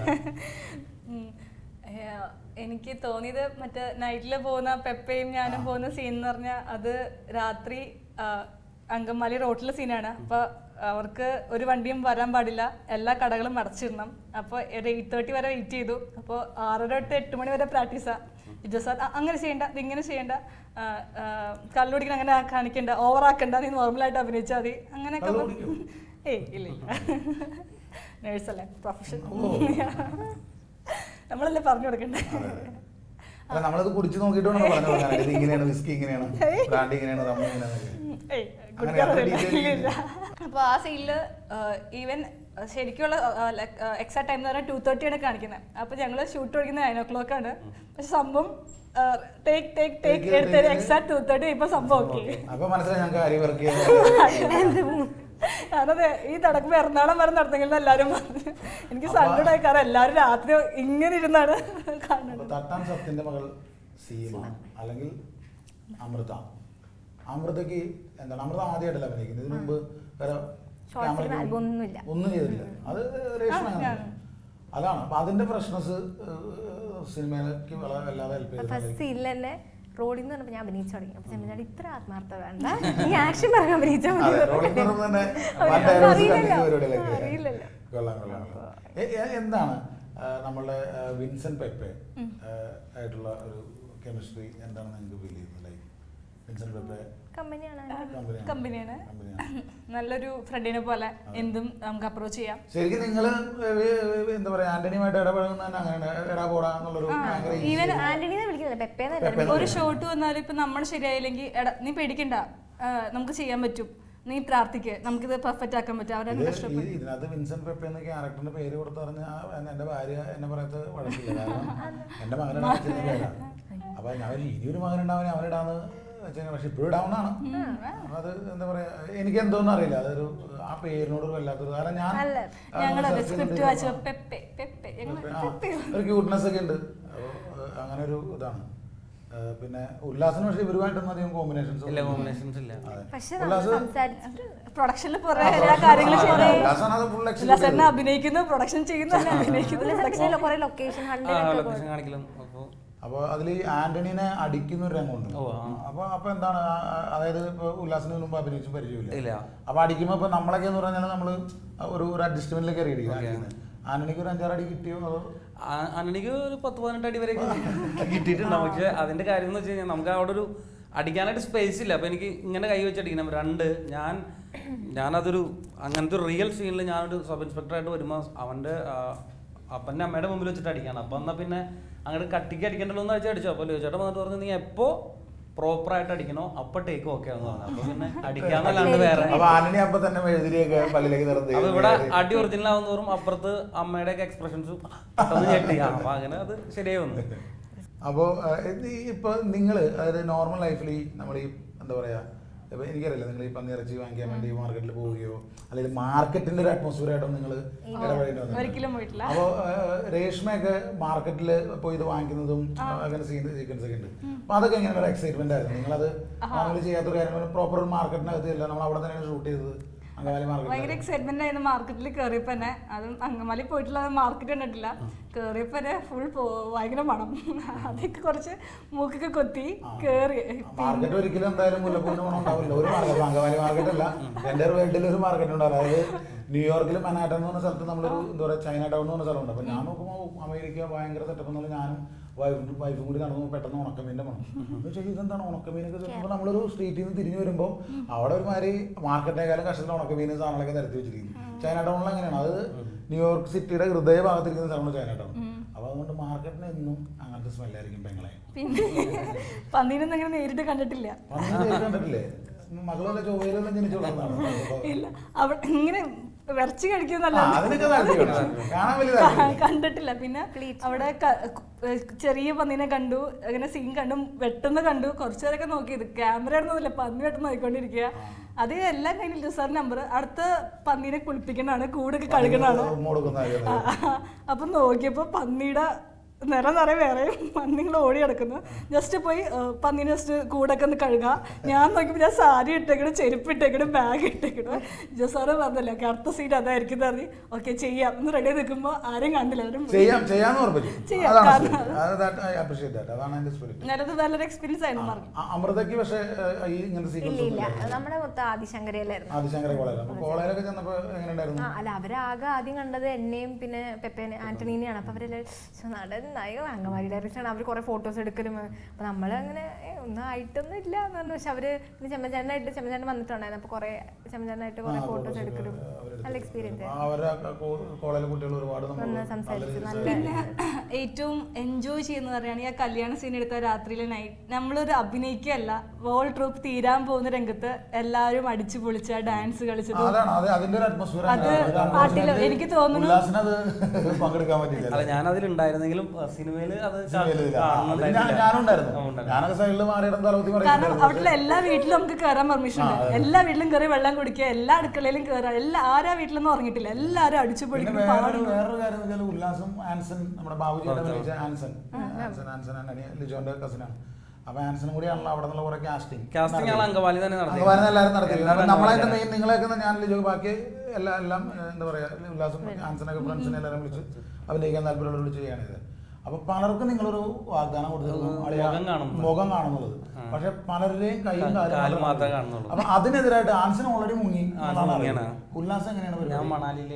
എനിക്ക് തോന്നിയത് മറ്റേ നൈറ്റിൽ പോകുന്ന പെപ്പയും ഞാനും പോകുന്ന സീൻ എന്ന് പറഞ്ഞാൽ അത് രാത്രി അങ്കമാലി റോഡിലെ സീനാണ്. അപ്പോൾ അവർക്ക് ഒരു വണ്ടിയും വരാൻ പാടില്ല, എല്ലാ കടകളും അടച്ചിടണം. അപ്പോൾ 8:30 വരെ വെയിറ്റ് ചെയ്തു. അപ്പോൾ 6:30 തൊട്ട് 8 മണി വരെ പ്രാക്ടീസാണ്. ഇത് സാർ അങ്ങനെ ചെയ്യണ്ട, ഇതിങ്ങനെ ചെയ്യണ്ട, കള്ളുപിടിക്കണം അങ്ങനെ കാണിക്കണ്ട, ഓവറാക്കണ്ട, നീ നോർമലായിട്ട് അഭിനയിച്ചാൽ മതി അങ്ങനെയൊക്കെ. ഏയ് ഇല്ല, നേഴ്സല്ലേ പ്രൊഫഷൻ, നമ്മളല്ലേ പറഞ്ഞു കൊടുക്കണ്ടേ.
നമ്മളത് കുടിച്ചു നോക്കിയിട്ടാണ് പറഞ്ഞത് ഇങ്ങനെയാണ്, വിസ്കി ഇങ്ങനെയാണ്, ബ്രാൻഡി ഇങ്ങനെയാണ്, നമ്മൾ
അപ്പോൾ ആ സീനില് ഈവൻ ശരിക്കുള്ള എക്സാക്ട് ടൈം എന്ന് പറഞ്ഞാൽ 2:30 കാണിക്കുന്നത്. അപ്പോൾ ഞങ്ങൾ ഷൂട്ട് പഠിക്കുന്ന 9 o'clock ആണ്. പക്ഷെ സംഭവം ടേക്ക് എടുത്തത് എക്സാക്ട് 2:30 ഇപ്പൊ സംഭവം ഓക്കെ. ഞാനത് ഈ നടക്കുമ്പോൾ എറണാകുളം വരെ നടന്നെങ്കിൽ എല്ലാവരും പറഞ്ഞു. എനിക്ക് സങ്കടമായി, കാരണം എല്ലാവരും രാത്രി ഇങ്ങനെ ഇരുന്നാണ് കാണുന്നത്.
തട്ടാൻ സത്യന്റെ മകൾ സീമ അല്ലെങ്കിൽ അമൃതയ്ക്ക് എന്താണ്, അമൃത ആദ്യമായിട്ടല്ല അഭിനയിക്കുന്നത്, ഇതിനു മുമ്പ് വേറെ ഒന്നും ചെയ്തിട്ടില്ല. അത് രേഷ്മയാണ്. അതാണ് അപ്പൊ അതിന്റെ പ്രശ്നസ് സിനിമയിലേക്ക് വല്ലാതെ ഹെൽപ്പ് ചെയ്തു.
റോഡിൽ നിന്ന് പറഞ്ഞപ്പോൾ ഞാൻ അഭിനയിച്ചു തുടങ്ങി. അപ്പോൾ ചെമ്മനാട് ഇത്ര ആത്മാർത്ഥത വേണ്ട, ഈ ആക്ഷൻ പറഞ്ഞ് അഭിനയിച്ചാൽ മതി.
എന്താണ് നമ്മളുടെ വിൻസെന്റ് പെപ്പെ ആയിട്ടുള്ള ഒരു കെമിസ്ട്രി എന്താണ് നിങ്ങൾക്ക് ഫീൽ ചെയ്യുന്നത്? വിൻസെന്റ് പെപ്പെ
കമ്പനിയാണ്, നല്ലൊരു ഫ്രണ്ടിനെ പോലെ എന്തും നമുക്ക് അപ്രോച്ച് ചെയ്യാം.
ശരിക്കും നിങ്ങൾ എന്താ പറയാ ആന്റണിയുമായിട്ട് ഇടപെടുന്ന
ഒരു ഷോട്ട് വന്നാലും ഇപ്പൊ നമ്മൾ ശരിയായില്ലെങ്കിൽ നീ പേടിക്കണ്ട, നമുക്ക് ചെയ്യാൻ പറ്റും, നീ പ്രാർത്ഥിക്ക്, നമുക്കിത് പെർഫെക്റ്റ് ആക്കാൻ പറ്റും. അവരൊക്കെ കഷ്ടപ്പെട്ടു.
ഇതിനകത്ത് വിൻസെന്റ് പെപ്പെ എന്ന ക്യാരക്ടറിന്റെ പേര് കൊടുത്തറിഞ്ഞാൽ എന്റെ ഭാര്യ എന്നെ പറയത്ത് കുഴപ്പമില്ല, കാരണം എന്റെ മകനാണ്. അപ്പൊ ഞാൻ ഇനിയൊരു മകനുണ്ടാവാൻ അവനിടാന്ന് വെച്ചാൽ, പക്ഷെ ഇപ്പോഴും ഇടാവുന്നതാണ്. അത് എന്താ പറയാ, എനിക്ക് എന്തോന്നും അറിയില്ല, അതൊരു ആ പേരിനോട് വല്ലാത്തൊരു, കാരണം ഞാൻ ഒരു ക്യൂട്ട്നെസ് ഒക്കെ ഉണ്ട്. അങ്ങനെ ഒരു ഇതാണ്. പിന്നെ ഉല്ലാസിന് പക്ഷെ ഇവരുമായിട്ടൊന്നും അധികം കോമ്പിനേഷൻസ് ഇല്ല.
പ്രൊഡക്ഷനിൽ അഭിനയിക്കുന്നു, പ്രൊഡക്ഷൻ ചെയ്യുന്നു,
അപ്പൊ അതിൽ ആന്റണീനെ അടിക്കുന്ന ഒരു രംഗമുണ്ട്. അപ്പൊ എന്താണ്, അതായത് ഇപ്പൊ ഉല്ലാസിന് മുമ്പ് അഭിനയിച്ച് പരിചയമില്ല. അപ്പൊ അടിക്കുമ്പോ ഇപ്പൊ നമ്മളൊക്കെ എന്ന് പറഞ്ഞാൽ നമ്മള് ഒരു അഡ്ജസ്റ്റ്മെന്റിലേക്ക് കയറിയിരിക്കും. ആന്റണിക്ക് ഒരു 5-6 അടി കിട്ടിയോ? അതോ
ആന്റണിക്ക് ഒരു 10-12 അടി വരെ കിട്ടിയിട്ടുണ്ടാവും. പക്ഷെ അതിന്റെ കാര്യം എന്ന് വെച്ച് കഴിഞ്ഞാൽ നമുക്ക് അവിടെ ഒരു അടിക്കാനായിട്ട് സ്പേസ് ഇല്ല. അപ്പൊ എനിക്ക് ഇങ്ങനെ കൈ വെച്ചടിക്കണം. ഞാനതൊരു അങ്ങനത്തെ ഒരു റിയൽ സീനിൽ ഞാനൊരു സബ് ഇൻസ്പെക്ടറായിട്ട് വരുമ്പോൾ അവന്റെ അപ്പൻ്റെ അമ്മയുടെ മുമ്പിൽ വെച്ചിട്ട് അടിക്കാണ്. അപ്പൊ എന്നാ പിന്നെ അങ്ങോട്ട് കട്ടിക്ക് അടിക്കണ്ടല്ലോ എന്ന് വെച്ചാൽ അടിച്ചു. അപ്പോൾ ചേട്ടൻ വന്നിട്ട് പറഞ്ഞു, നീ എപ്പോ പ്രോപ്പറായിട്ട് അടിക്കണോ അപ്പൊ ടേക്ക് ഓക്കെ ആണെന്ന് പറഞ്ഞു. അപ്പൊ പിന്നെ അടിക്കാന്നല്ലാണ്ട് വേറെ അപ്പൊ ഇവിടെ അടി ഒറിജിനൽ ആവുന്ന തോറും അപ്പുറത്ത് അമ്മയുടെ ഒക്കെ എക്സ്പ്രഷൻസ് ഞെട്ടി. അപ്പൊ അങ്ങനെ അത് ശരിയായി വന്നു.
അപ്പോൾ ഇപ്പൊ നിങ്ങള് അതായത് നോർമൽ ലൈഫിൽ നമ്മൾ ഈ എന്താ പറയാ, ഇപ്പൊ എനിക്കറിയില്ല, നിങ്ങൾ ഈ പന്നിയിറച്ചി വാങ്ങിക്കാൻ വേണ്ടി മാർക്കറ്റിൽ പോവുകയോ അല്ലെങ്കിൽ മാർക്കറ്റിന്റെ ഒരു അറ്റ്മോസ്ഫിയർ ആയിട്ടോ നിങ്ങൾ ഇടപെടേണ്ടി വന്നു? അപ്പോൾ രേഷ്മയൊക്കെ മാർക്കറ്റിൽ പോയി ഇത് വാങ്ങിക്കുന്നതും അങ്ങനെ സീക്വൻസ് ഒക്കെ ഉണ്ട്. അപ്പൊ അതൊക്കെ എങ്ങനെ ഒരു എക്സൈറ്റ്മെന്റ് ആയിരുന്നു? നിങ്ങളത് നമ്മൾ ചെയ്യാത്തൊരു കാര്യം, പ്രോപ്പർ ഒരു മാർക്കറ്റിനകത്ത് ഇല്ല, നമ്മൾ അവിടെ തന്നെയാണ് ഷൂട്ട് ചെയ്തത്.
ഭയങ്കര എക്സൈറ്റ്മെന്റ് ആയിരുന്നു മാർക്കറ്റിൽ കയറിയപ്പോ തന്നെ. അതും അങ്കമാലി പോയിട്ടുള്ള മാർക്കറ്റ് കണ്ടിട്ടില്ല. കയറിയപ്പോ ഫുൾ ഭയങ്കര മണം, അതൊക്കെ കുറച്ച് മൂക്കൊക്കെ കൊത്തി കേറി.
മാർക്കറ്റ് ഒരിക്കലും എന്തായാലും മുല്ലപ്പൂവിന് മണം ഉണ്ടാവില്ല. ഒരു മാർക്കറ്റ്, അങ്കമാലി മാർക്കറ്റ് അല്ല, എൻ്റെ വേൾഡിൽ ഒരു മാർക്കറ്റ് ഉണ്ടാവില്ല. അതായത് ന്യൂയോർക്കിൽ മനാട്ടൻ എന്ന് പറഞ്ഞ സ്ഥലത്ത് നമ്മളൊരു എന്താ പറയുക ചൈന ടൗൺ എന്ന് പറഞ്ഞ സ്ഥലമുണ്ട്. അപ്പൊ ഞാൻ നോക്കുമ്പോൾ അമേരിക്ക ഭയങ്കര സെറ്റപ്പ് എന്നുള്ള ഞാനും വൈഫും കൂടി നടന്നു. പെട്ടെന്ന് ഉണക്കമീൻ്റെ മണം ചോദിച്ചാൽ ഇതെന്താണ് ഉണക്കമീനൊക്കെ ചെല്ലുമ്പോൾ നമ്മളൊരു സ്ട്രീറ്റിൽ നിന്ന് തിരിഞ്ഞു വരുമ്പോൾ അവിടെ ഒരുമാതിരി മാർക്കറ്റിനേക്കാളും കഷ്ടത്തിൽ ഉണക്കമീൻ സാധനങ്ങളൊക്കെ നിരത്തി വെച്ചിരിക്കുന്നു. ചൈന ടൗണിൽ അങ്ങനെയാണ്. അത്
ന്യൂയോർക്ക് സിറ്റിയുടെ ഹൃദയഭാഗത്തിരിക്കുന്ന സ്ഥലമാണ് ചൈനട്ടൗൺ. അപ്പൊ അതുകൊണ്ട് മാർക്കറ്റിന് എന്നും അങ്ങനത്തെ സ്മെല്ലായിരിക്കും പെങ്ങളെ.
പിന്നെ പന്നീനൊന്നും അങ്ങനെ നേരിട്ട് കണ്ടിട്ടില്ല.
കണ്ടിട്ടില്ലേ? മകളല്ല ചൊവ്വയിലൊന്നും ജനിച്ചോളാണ്.
ഇല്ല, അവിടെ ഇങ്ങനെ ഇറച്ചി കഴിക്കുന്നല്ല കണ്ടിട്ടില്ല. പിന്നെ അവിടെ ചെറിയ പന്നീനെ കണ്ടു, അങ്ങനെ സീൻ കണ്ടു, വെട്ടുന്ന കണ്ടു. കുറച്ചു നേരമൊക്കെ നോക്കിയത് ക്യാമറ ആയിരുന്നില്ല, പന്നി വെട്ടുന്ന നോക്കിക്കൊണ്ടിരിക്കുക. അത് എല്ലാം കഴിഞ്ഞില്ല സാർ നമ്പർ. അടുത്ത പന്നീനെ കുളിപ്പിക്കണാണ്, കൂടൊക്കെ കഴുകണാണ്. അപ്പൊ നോക്കിയപ്പോ പന്നിയുടെ നിറം നിറയെ വേറെ പന്നികൾ ഓടി കിടക്കുന്നു. ജസ്റ്റ് പോയി പന്നീനെ ജസ്റ്റ് കൂടൊക്കെ ഒന്ന് കഴുകുക. ഞാൻ നോക്കിയപ്പോൾ ഞാൻ സാരി ഇട്ടേക്കണം, ചെരുപ്പ് ഇട്ടേക്കണം, ബാഗ് ഇട്ടേക്കണം. ജസാറ് പറഞ്ഞല്ല അടുത്ത സീറ്റ് അതായിരിക്കും പറഞ്ഞു. ഓക്കെ ചെയ്യാം എന്ന് റെഡി നിൽക്കുമ്പോൾ ആരും കണ്ടില്ല. ഞാനത് നല്ലൊരു എക്സ്പീരിയൻസ് ആയിരുന്നു പറഞ്ഞു.
അമൃതയ്ക്ക് പക്ഷേ
നമ്മുടെ മൊത്തം ആദിശങ്കരയിലായിരുന്നു.
അല്ല,
അവരാകെ ആദ്യം കണ്ടത് എന്നെയും പിന്നെ പെപ്പേനെ ആന്റണീനെയാണ്. അപ്പൊ അവരെല്ലാം നടൻ അങ്കമാലി ഡയറക്ടറാണ്. അവർ കുറെ ഫോട്ടോസ് എടുക്കലും. അപ്പൊ നമ്മളങ്ങനെ ഒന്നും ആയിട്ടൊന്നും ഇല്ല എന്ന് പറഞ്ഞു. പക്ഷെ അവര് ചെമ്മചാനായിട്ട് ചെമ്മചാൻ വന്നിട്ടുണ്ടായിരുന്നു. അപ്പൊ കുറെ ചെമ്മചാനായിട്ട് കുറെ ഫോട്ടോസ് എടുക്കലും നല്ല എക്സ്പീരിയൻസ് സംസാരിച്ചു. നല്ല
ഏറ്റവും എൻജോയ് ചെയ്യുന്ന പറയുകയാണെങ്കിൽ ആ കല്യാണ സീൻ എടുത്ത രാത്രിയിലെ നൈറ്റ് നമ്മളൊരു അഭിനയിക്കുകയല്ല, വോൾ ട്രൂപ്പ് തീരാൻ പോകുന്ന രംഗത്ത് എല്ലാവരും അടിച്ചു പൊളിച്ച ഡാൻസ് കളിച്ചത് അത് പാട്ടില് എനിക്ക് തോന്നുന്നു.
ഞാൻ അതിലുണ്ടായിരുന്നെങ്കിലും സിനിമയില് അത്
കാരണം അവിടെ എല്ലാ വീട്ടിലും നമുക്ക് കയറാൻ പെർമിഷൻ ഉണ്ട്. എല്ലാ വീട്ടിലും കയറി വെള്ളം കുടിക്കുക, എല്ലാ അടുക്കളയിലും കയറാം. ആരാ വീട്ടിലൊന്നും ഉറങ്ങിയിട്ടില്ല, എല്ലാരും അടിച്ചു പൊളിക്കും.
വേറൊരു കാര്യം ഉല്ലാസും ആൻസൺ, നമ്മുടെ ബാബുജിയുടെ ആൻസൺ ലിജോന്റെ കസിനാണ്. അപ്പൊ ആൻസനും കൂടിയാണല്ലോ അവിടെ നിന്നുള്ള കുറെ കാസ്റ്റിംഗ്
അങ്കമാലി
എല്ലാവരും നടത്തിയില്ല. നമ്മളതിന്റെ മെയിൻ നിങ്ങളെയൊക്കെ ഞാൻ ലിജോ ബാക്കി എല്ലാം എന്താ പറയാ ഉല്ലാസും ആൻസനൊക്കെ ഫ്രണ്ട്സിനെ എല്ലാവരും വിളിച്ച് അഭിനയിക്കാൻ താല്പര്യമുള്ള വിളിച്ച് ചെയ്യാണിത്. അപ്പൊ പലർക്കും നിങ്ങളൊരു വാഗ്ദാനം കൊടുത്തിരുന്നു മുഖം കാണുന്നുള്ളത്, പക്ഷെ പലരുടെയും കൈയും കാലും കാണുന്നുള്ളൂ. അപ്പൊ അതിനെതിരായിട്ട് ആൻസൺ ഓൾറെഡി മുങ്ങി. ഉല്ലാസം എങ്ങനെയാണ്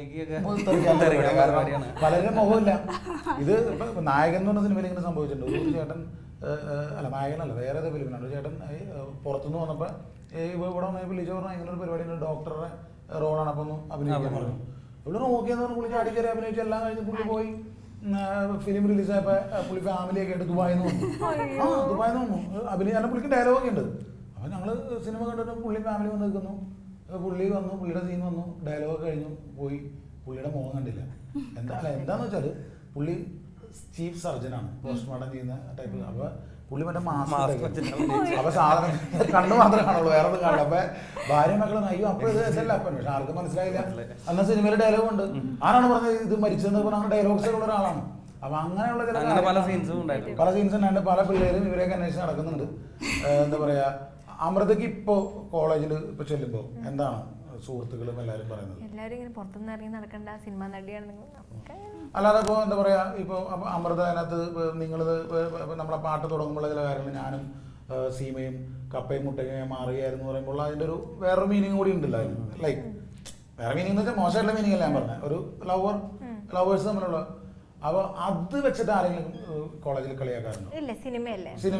പലരും മുഖമില്ല. ഇത് ഇപ്പൊ നായകൻ എന്ന് പറഞ്ഞ സിനിമയിൽ ഇങ്ങനെ സംഭവിച്ചിട്ടുണ്ട്. ഒരു ചേട്ടൻ അല്ല നായകനല്ല, വേറെ ഏതോ ഫിലിമിനാണ്. ഒരു ചേട്ടൻ പുറത്തുനിന്ന് വന്നപ്പോ ഇവിടെ വന്നപ്പോൾ ലിജോ പറഞ്ഞാൽ ഇങ്ങനെ ഒരു പരിപാടി ഡോക്ടറുടെ റോളാണ്, അപ്പൊ ഒന്ന് അഭിനയിക്കാൻ പറഞ്ഞു. ഇവിടെ നോക്കിയെന്ന് പറഞ്ഞ് പുള്ളി ചാടിക്കറി അഭിനയിച്ച് എല്ലാം കഴിഞ്ഞ് പുള്ളി പോയി. ഫിലിം റിലീസായപ്പോ പുള്ളി ഫാമിലിയൊക്കെ ആയിട്ട് ദുബായിന്ന് വന്നു. ദുബായിന്ന് വന്നു അഭിനയിച്ചാൽ പുള്ളിക്ക് ഡയലോഗൊക്കെ ഉണ്ട്. അപ്പൊ ഞങ്ങള് സിനിമ കണ്ടിട്ട് പുള്ളി ഫാമിലി വന്ന് നിൽക്കുന്നു. പുള്ളി വന്നു, പുള്ളിയുടെ സീൻ വന്നു, ഡയലോഗ് കഴിഞ്ഞു പോയി. പുള്ളിയുടെ മുഖം കണ്ടില്ല. എന്താന്ന് വെച്ചാല് പുള്ളി ചീഫ് സർജനാണ്, പോസ്റ്റ്മോർട്ടം ചെയ്യുന്ന ടൈപ്പ്. അപ്പൊ പുള്ളി മറ്റേ മാസ്ക് അപ്പൊ സാധനം കണ്ണു മാത്രമേ കാണുള്ളൂ, വേറെ ഒന്നും കാണില്ല. അപ്പൊ ഭാര്യ മക്കളും അയ്യോ അപ്പൊ ഇത് എന്തല്ല അപ്പൻ, പക്ഷെ ആർക്കും മനസ്സിലായില്ല. അന്ന് സിനിമയിൽ ഡയലോഗ് ഉണ്ട്, ആരാണ് പറഞ്ഞത് ഇത് മരിച്ചെന്ന് പറഞ്ഞ ഡയലോഗ്സ് ഉള്ള ഒരാളാണ്. അപ്പൊ അങ്ങനെയുള്ള ചില പല സീൻസ് ഉണ്ടായിട്ട് പല പിള്ളേരും ഇവരെയൊക്കെ അന്വേഷിച്ച് നടക്കുന്നുണ്ട്. എന്താ പറയാ, അമൃതയ്ക്ക് ഇപ്പോ കോളേജിൽ ഇപ്പൊ ചെല്ലുമ്പോ എന്താണ് സുഹൃത്തുക്കളും എല്ലാവരും പറയുന്നത്?
എല്ലാവരും ഇങ്ങനെ പുറത്തുനിന്ന് ഇറങ്ങി നടക്കേണ്ട സിനിമ നടിയാണെന്ന്.
അല്ലാതെ ഇപ്പോൾ എന്താ പറയാ, ഇപ്പോൾ അമൃത അതിനകത്ത് നിങ്ങൾ നമ്മളെ പാട്ട് തുടങ്ങുമ്പോൾ ചില കാര്യങ്ങൾ ഞാനും സീമയും കപ്പയും മുട്ടയും മാറിയായിരുന്നു പറയുമ്പോൾ അതിൻ്റെ ഒരു വേറൊരു മീനിങ് കൂടി ഉണ്ടല്ലോ അതിന്. ലൈക്ക് വേറെ മീനിങ് എന്ന് വെച്ചാൽ മോശമായിട്ടുള്ള മീനിങ് അല്ല ഞാൻ പറഞ്ഞത്, ഒരു ലവേഴ്സ് തമ്മിലുള്ള. അപ്പൊ അത് വെച്ചിട്ട് ആരെങ്കിലും കോളേജിൽ കളിയാക്കാറുണ്ടോ? സിനിമ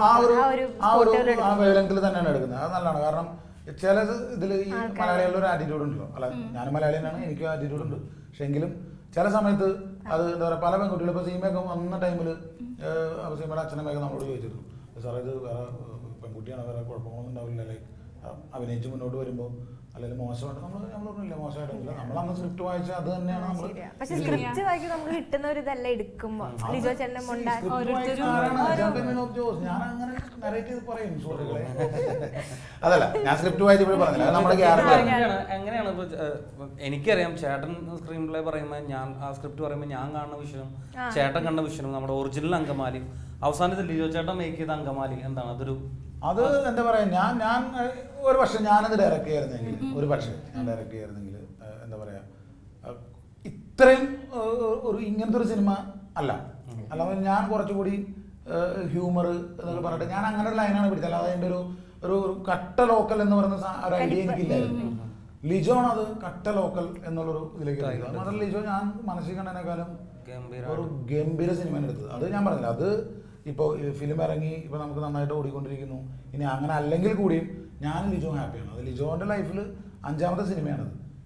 ആ വേലത്തിൽ തന്നെയാണ് എടുക്കുന്നത്. അത് നല്ലതാണ്. കാരണം ചില ഇതിൽ ഈ മലയാളികളുടെ ഒരു ആറ്റിറ്റ്യൂഡ് ഉണ്ടല്ലോ. അല്ല, ഞാൻ മലയാളി തന്നെയാണ്, എനിക്കും ആറ്റിറ്റ്യൂഡ് ഉണ്ട്. പക്ഷെ എങ്കിലും ചില സമയത്ത് അത് എന്താ പറയുക, പല പെൺകുട്ടികളും ഇപ്പോൾ സീമയൊക്കെ വന്ന ടൈമിൽ സീമയുടെ അച്ഛനമ്മയൊക്കെ നമ്മളോട് ചോദിച്ചിരുന്നു, സാറേ ഇത് വേറെ പെൺകുട്ടിയാണ്, വേറെ കുഴപ്പങ്ങളൊന്നും ഉണ്ടാവില്ല, ലൈക്ക് അഭിനയിച്ച് മുന്നോട്ട് വരുമ്പോൾ അല്ലെങ്കിൽ മോശമായിട്ട് നമ്മൾ പറഞ്ഞില്ല, മോശമായിട്ടില്ല, നമ്മളന്ന് സ്ക്രിപ്റ്റ് വായിച്ചാൽ അത് തന്നെയാണ് നമ്മൾ.
പക്ഷെ സ്ക്രിപ്റ്റ് വായിക്കും നമുക്ക് കിട്ടുന്ന ഒരു ഇതല്ല എടുക്കുമ്പോൾ ലിജോ ചേട്ടൻ
ഞാൻ അങ്ങനെ നരേറ്റ് ചെയ്ത് പറയും സുഹൃത്തുക്കളെ. അതല്ല, ഞാൻ സ്ക്രിപ്റ്റ് വായിച്ചപ്പോഴും പറഞ്ഞില്ല, നമ്മുടെ
എങ്ങനെയാണ് ഇപ്പൊ എനിക്കറിയാം ചേട്ടൻ സ്ക്രീൻ പ്ലേ പറയുമ്പോൾ ഞാൻ ആ സ്ക്രിപ്റ്റ് പറയുമ്പോൾ ഞാൻ കാണുന്ന വിഷയം ചേട്ടൻ കണ്ട വിഷയം നമ്മുടെ ഒറിജിനൽ അങ്കമാലി, അവസാനത്തിൽ ലിജോ ചേട്ടൻ മേക്ക് ചെയ്ത അങ്കമാലി എന്താണ് അതൊരു
അത് എന്താ പറയാ, ഞാൻ ഒരു പക്ഷെ ഞാനത് ഡയറക്റ്റ് ചെയ്യായിരുന്നെങ്കിൽ, ഒരു പക്ഷേ ഞാൻ ഡയറക്റ്റ് ചെയ്യായിരുന്നെങ്കിൽ എന്താ പറയാ, ഇത്രയും ഒരു ഇങ്ങനത്തെ ഒരു സിനിമ അല്ല, അല്ലാതെ ഞാൻ കുറച്ചുകൂടി ഹ്യൂമർ എന്നൊക്കെ പറഞ്ഞിട്ട് ഞാൻ അങ്ങനെ ഒരു ലൈനാണ് പിടിച്ചത്. അല്ലാതെ അതിൻ്റെ ഒരു കട്ട ലോക്കൽ എന്ന് പറയുന്ന ഒരു ഐഡിയ എനിക്കില്ലായിരുന്നു. ലിജോ ആണ് അത് കട്ട ലോക്കൽ എന്നുള്ളൊരു ഇതിലേക്ക് എടുത്തത്. മാത്രമല്ല ലിജോ ഞാൻ മനസ്സിൽ കണ്ടതിനേക്കാളും ഒരു ഗംഭീര സിനിമയാണ് എടുത്തത്. അത് ഞാൻ പറഞ്ഞില്ല, അത് ഇപ്പോൾ ഫിലിം ഇറങ്ങി ഇപ്പോൾ നമുക്ക് നന്നായിട്ട് ഓടിക്കൊണ്ടിരിക്കുന്നു. ഇനി അങ്ങനെ അല്ലെങ്കിൽ കൂടിയും ഞാൻ ലിജോ ഹാപ്പിയാണ്. അത് ലിജോൻ്റെ ലൈഫിൽ 5ാമത്തെ സിനിമയാണത്.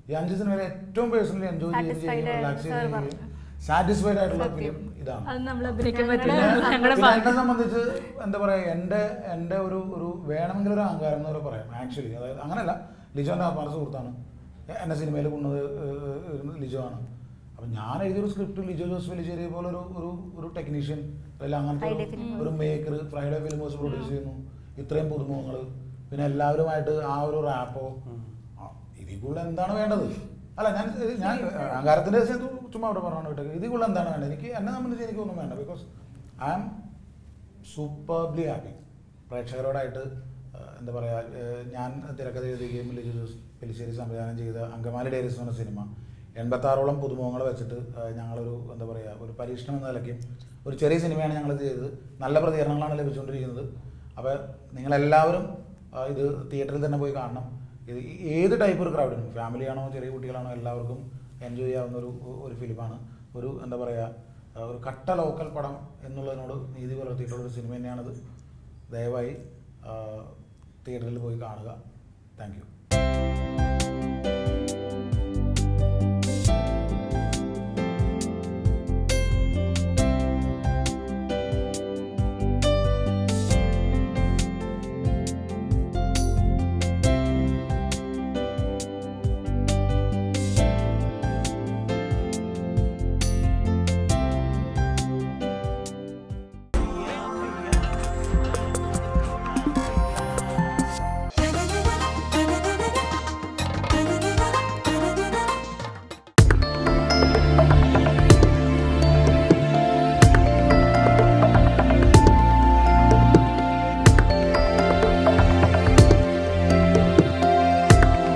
ഈ 5 സിനിമയിൽ ഏറ്റവും പേഴ്സണലി എൻജോയ് ചെയ്യുകയും റിലാക്സ് ചെയ്യുകയും സാറ്റിസ്ഫൈഡ് ആയിട്ടുള്ള ഫിലിം ഇതാണ്. പിന്നെ എന്നെ സംബന്ധിച്ച് എന്താ പറയുക, എൻ്റെ ഒരു വേണമെങ്കിൽ ഒരു അഹങ്കാരം എന്ന് പറയാം ആക്ച്വലി. അതായത് അങ്ങനെയല്ല, ലിജോൻ്റെ അപാര സുഹൃത്താണ്, എന്നെ സിനിമയിൽ കൊണ്ടത് ലിജോ ആണ്. അപ്പം ഞാൻ എഴുതിയൊരു സ്ക്രിപ്റ്റ് ലിജോ ജോസ് വലിച്ചേരിയ പോലെ ഒരു ടെക്നീഷ്യൻ അല്ലെങ്കിൽ അങ്ങനത്തെ ഒരു മേക്കർ ഫ്രൈഡേ ഫിലിമേഴ്സ് പ്രൊഡ്യൂസ് ചെയ്യുന്നു, ഇത്രയും പുതുമുഖങ്ങൾ, പിന്നെ എല്ലാവരുമായിട്ട് ആ ഒരു റാപ്പോ, ഇതിൽ കൂടുതൽ എന്താണ് വേണ്ടത്? അല്ല, ഞാൻ അഹങ്കാരത്തിൻ്റെ ചുമ്മാ അവിടെ പറഞ്ഞാണ് വിട്ടത്. ഇതിൽ കൂടുതൽ എന്താണ് വേണ്ടത്? എന്നെ സംബന്ധിച്ച് എനിക്കൊന്നും വേണ്ട. Because I am superbly happy. പ്രേക്ഷകരോടായിട്ട് എന്താ പറയുക, ഞാൻ തിരക്കഥ എഴുതുകയും ലിജോ ജോസ് പെലിശ്ശേരി സംവിധാനം ചെയ്ത അങ്കമാലി ഡയറീസ് എന്ന സിനിമ 86ഓളം പുതുമുഖങ്ങളെ വെച്ചിട്ട് ഞങ്ങളൊരു എന്താ പറയുക ഒരു പരീക്ഷണം എന്ന നിലയ്ക്കും ഒരു ചെറിയ സിനിമയാണ് ഞങ്ങളിത് ചെയ്തത്. നല്ല പ്രതികരണങ്ങളാണ് ലഭിച്ചുകൊണ്ടിരിക്കുന്നത്. അപ്പോൾ നിങ്ങളെല്ലാവരും ഇത് തിയേറ്ററിൽ തന്നെ പോയി കാണണം. ഇത് ഏത് ടൈപ്പ് ഒരു ക്രൗഡിനും, ഫാമിലിയാണോ ചെറിയ കുട്ടികളാണോ, എല്ലാവർക്കും എൻജോയ് ചെയ്യാവുന്ന ഒരു ഫിലിമാണ്. ഒരു എന്താ പറയുക ഒരു കട്ട ലോക്കൽ പടം എന്നുള്ളതിനോട് നീതി പുലർത്തിയിട്ടുള്ളൊരു സിനിമ തന്നെയാണിത്. ദയവായി തിയേറ്ററിൽ പോയി കാണുക. Thank U.